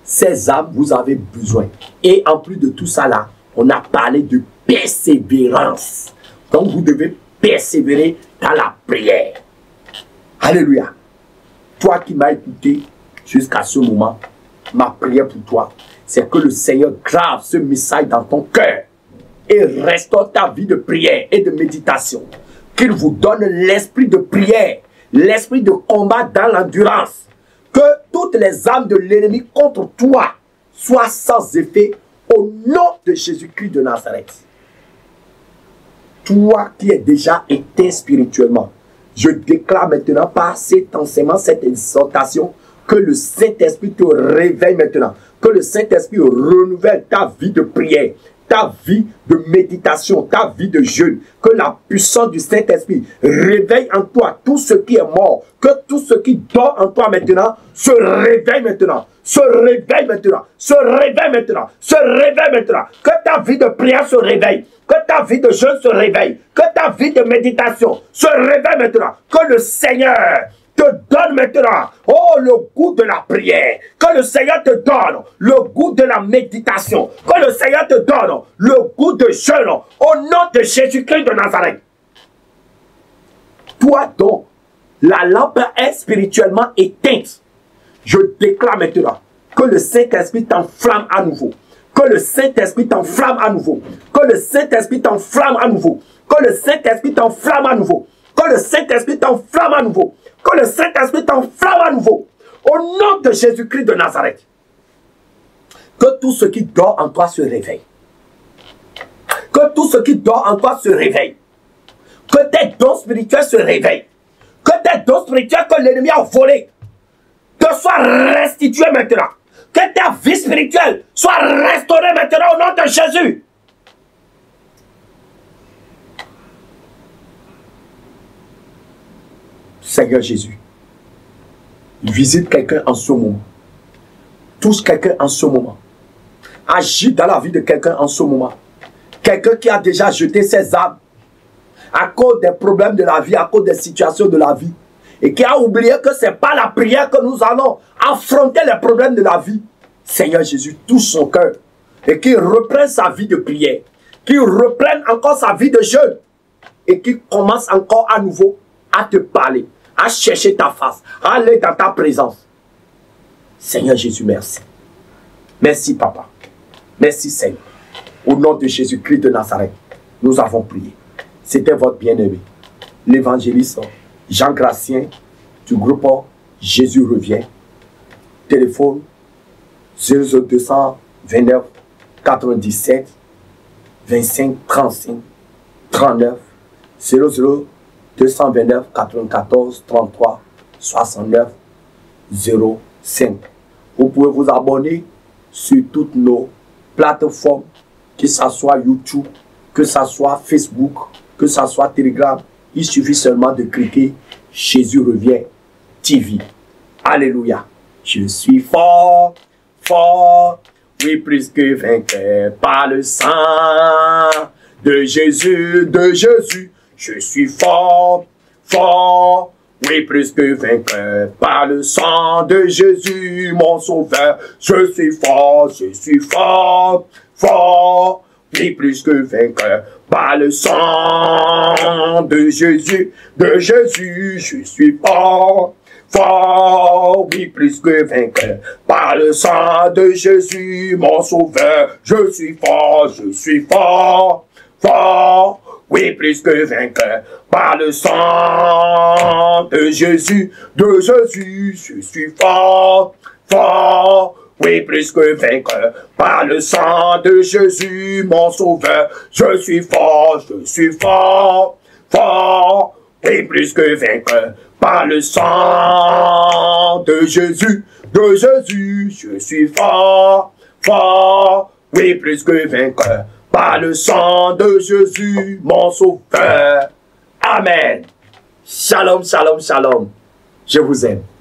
ces âmes, vous avez besoin. Et en plus de tout ça là, on a parlé de persévérance. Donc vous devez persévérer dans la prière. Alléluia. Toi qui m'as écouté jusqu'à ce moment, ma prière pour toi, c'est que le Seigneur grave ce message dans ton cœur et restaure ta vie de prière et de méditation. Qu'il vous donne l'esprit de prière, l'esprit de combat dans l'endurance. Que toutes les armes de l'ennemi contre toi soient sans effet au nom de Jésus-Christ de Nazareth. Toi qui es déjà éteint spirituellement, je déclare maintenant par cet enseignement, cette exhortation, que le Saint-Esprit te réveille maintenant. Que le Saint-Esprit renouvelle ta vie de prière, ta vie de méditation, ta vie de jeûne. Que la puissance du Saint-Esprit réveille en toi tout ce qui est mort. Que tout ce qui dort en toi maintenant se réveille maintenant. Se réveille maintenant. Se réveille maintenant. Se réveille maintenant. Que ta vie de prière se réveille. Que ta vie de jeûne se réveille. Que ta vie de méditation se réveille maintenant. Que le Seigneur te donne maintenant, oh, le goût de la prière. Que le Seigneur te donne le goût de la méditation. Que le Seigneur te donne le goût de jeûne. Au nom de Jésus-Christ de Nazareth. Toi dont la lampe est spirituellement éteinte, je déclare maintenant que le Saint-Esprit t'enflamme à nouveau. Que le Saint-Esprit t'enflamme à nouveau. Que le Saint-Esprit t'enflamme à nouveau. Que le Saint-Esprit t'enflamme à nouveau. Que le Saint-Esprit t'enflamme à nouveau. Que le Saint-Esprit t'enflamme à nouveau. Au nom de Jésus-Christ de Nazareth. Que tout ce qui dort en toi se réveille. Que tout ce qui dort en toi se réveille. Que tes dons spirituels se réveillent. Que tes dons spirituels que l'ennemi a volés te soient restitués maintenant. Que ta vie spirituelle soit restaurée maintenant au nom de Jésus. Seigneur Jésus, visite quelqu'un en ce moment. Touche quelqu'un en ce moment. Agis dans la vie de quelqu'un en ce moment. Quelqu'un qui a déjà jeté ses âmes à cause des problèmes de la vie, à cause des situations de la vie. Et qui a oublié que ce n'est pas la prière que nous allons affronter les problèmes de la vie. Seigneur Jésus, touche son cœur. Et qu'il reprenne sa vie de prière. Qu'il reprenne encore sa vie de jeûne. Et qu'il commence encore à nouveau à te parler. À chercher ta face, à aller dans ta présence. Seigneur Jésus, merci. Merci, Papa. Merci, Seigneur. Au nom de Jésus-Christ de Nazareth, nous avons prié. C'était votre bien-aimé, l'évangéliste Jean Gracien, du groupe Jésus revient. Téléphone zéro deux vingt-neuf quatre-vingt-dix-sept vingt-cinq trente-cinq trente-neuf zéro zéro deux vingt-neuf quatre-vingt-quatorze trente-trois soixante-neuf zéro cinq. Vous pouvez vous abonner sur toutes nos plateformes, que ce soit YouTube, que ce soit Facebook, que ce soit Telegram. Il suffit seulement de cliquer Jésus revient T V. Alléluia. Je suis fort, fort, oui, plus que vainqueur par le sang de Jésus, de Jésus. Je suis fort, fort, oui, plus que vainqueur par le sang de Jésus, mon sauveur. Je suis fort, je suis fort, fort, oui, plus que vainqueur par le sang de Jésus, de Jésus. Je suis fort, fort, oui, plus que vainqueur par le sang de Jésus, mon sauveur. Je suis fort, je suis fort, fort, oui, plus que vainqueur par le sang de Jésus, de Jésus. Je suis fort, fort, oui, plus que vainqueur par le sang de Jésus, mon sauveur. Je suis fort, je suis fort, fort, oui, plus que vainqueur par le sang de Jésus, de Jésus. Je suis fort, fort, oui, plus que vainqueur par le sang de Jésus, mon sauveur. Amen. Shalom, shalom, shalom. Je vous aime.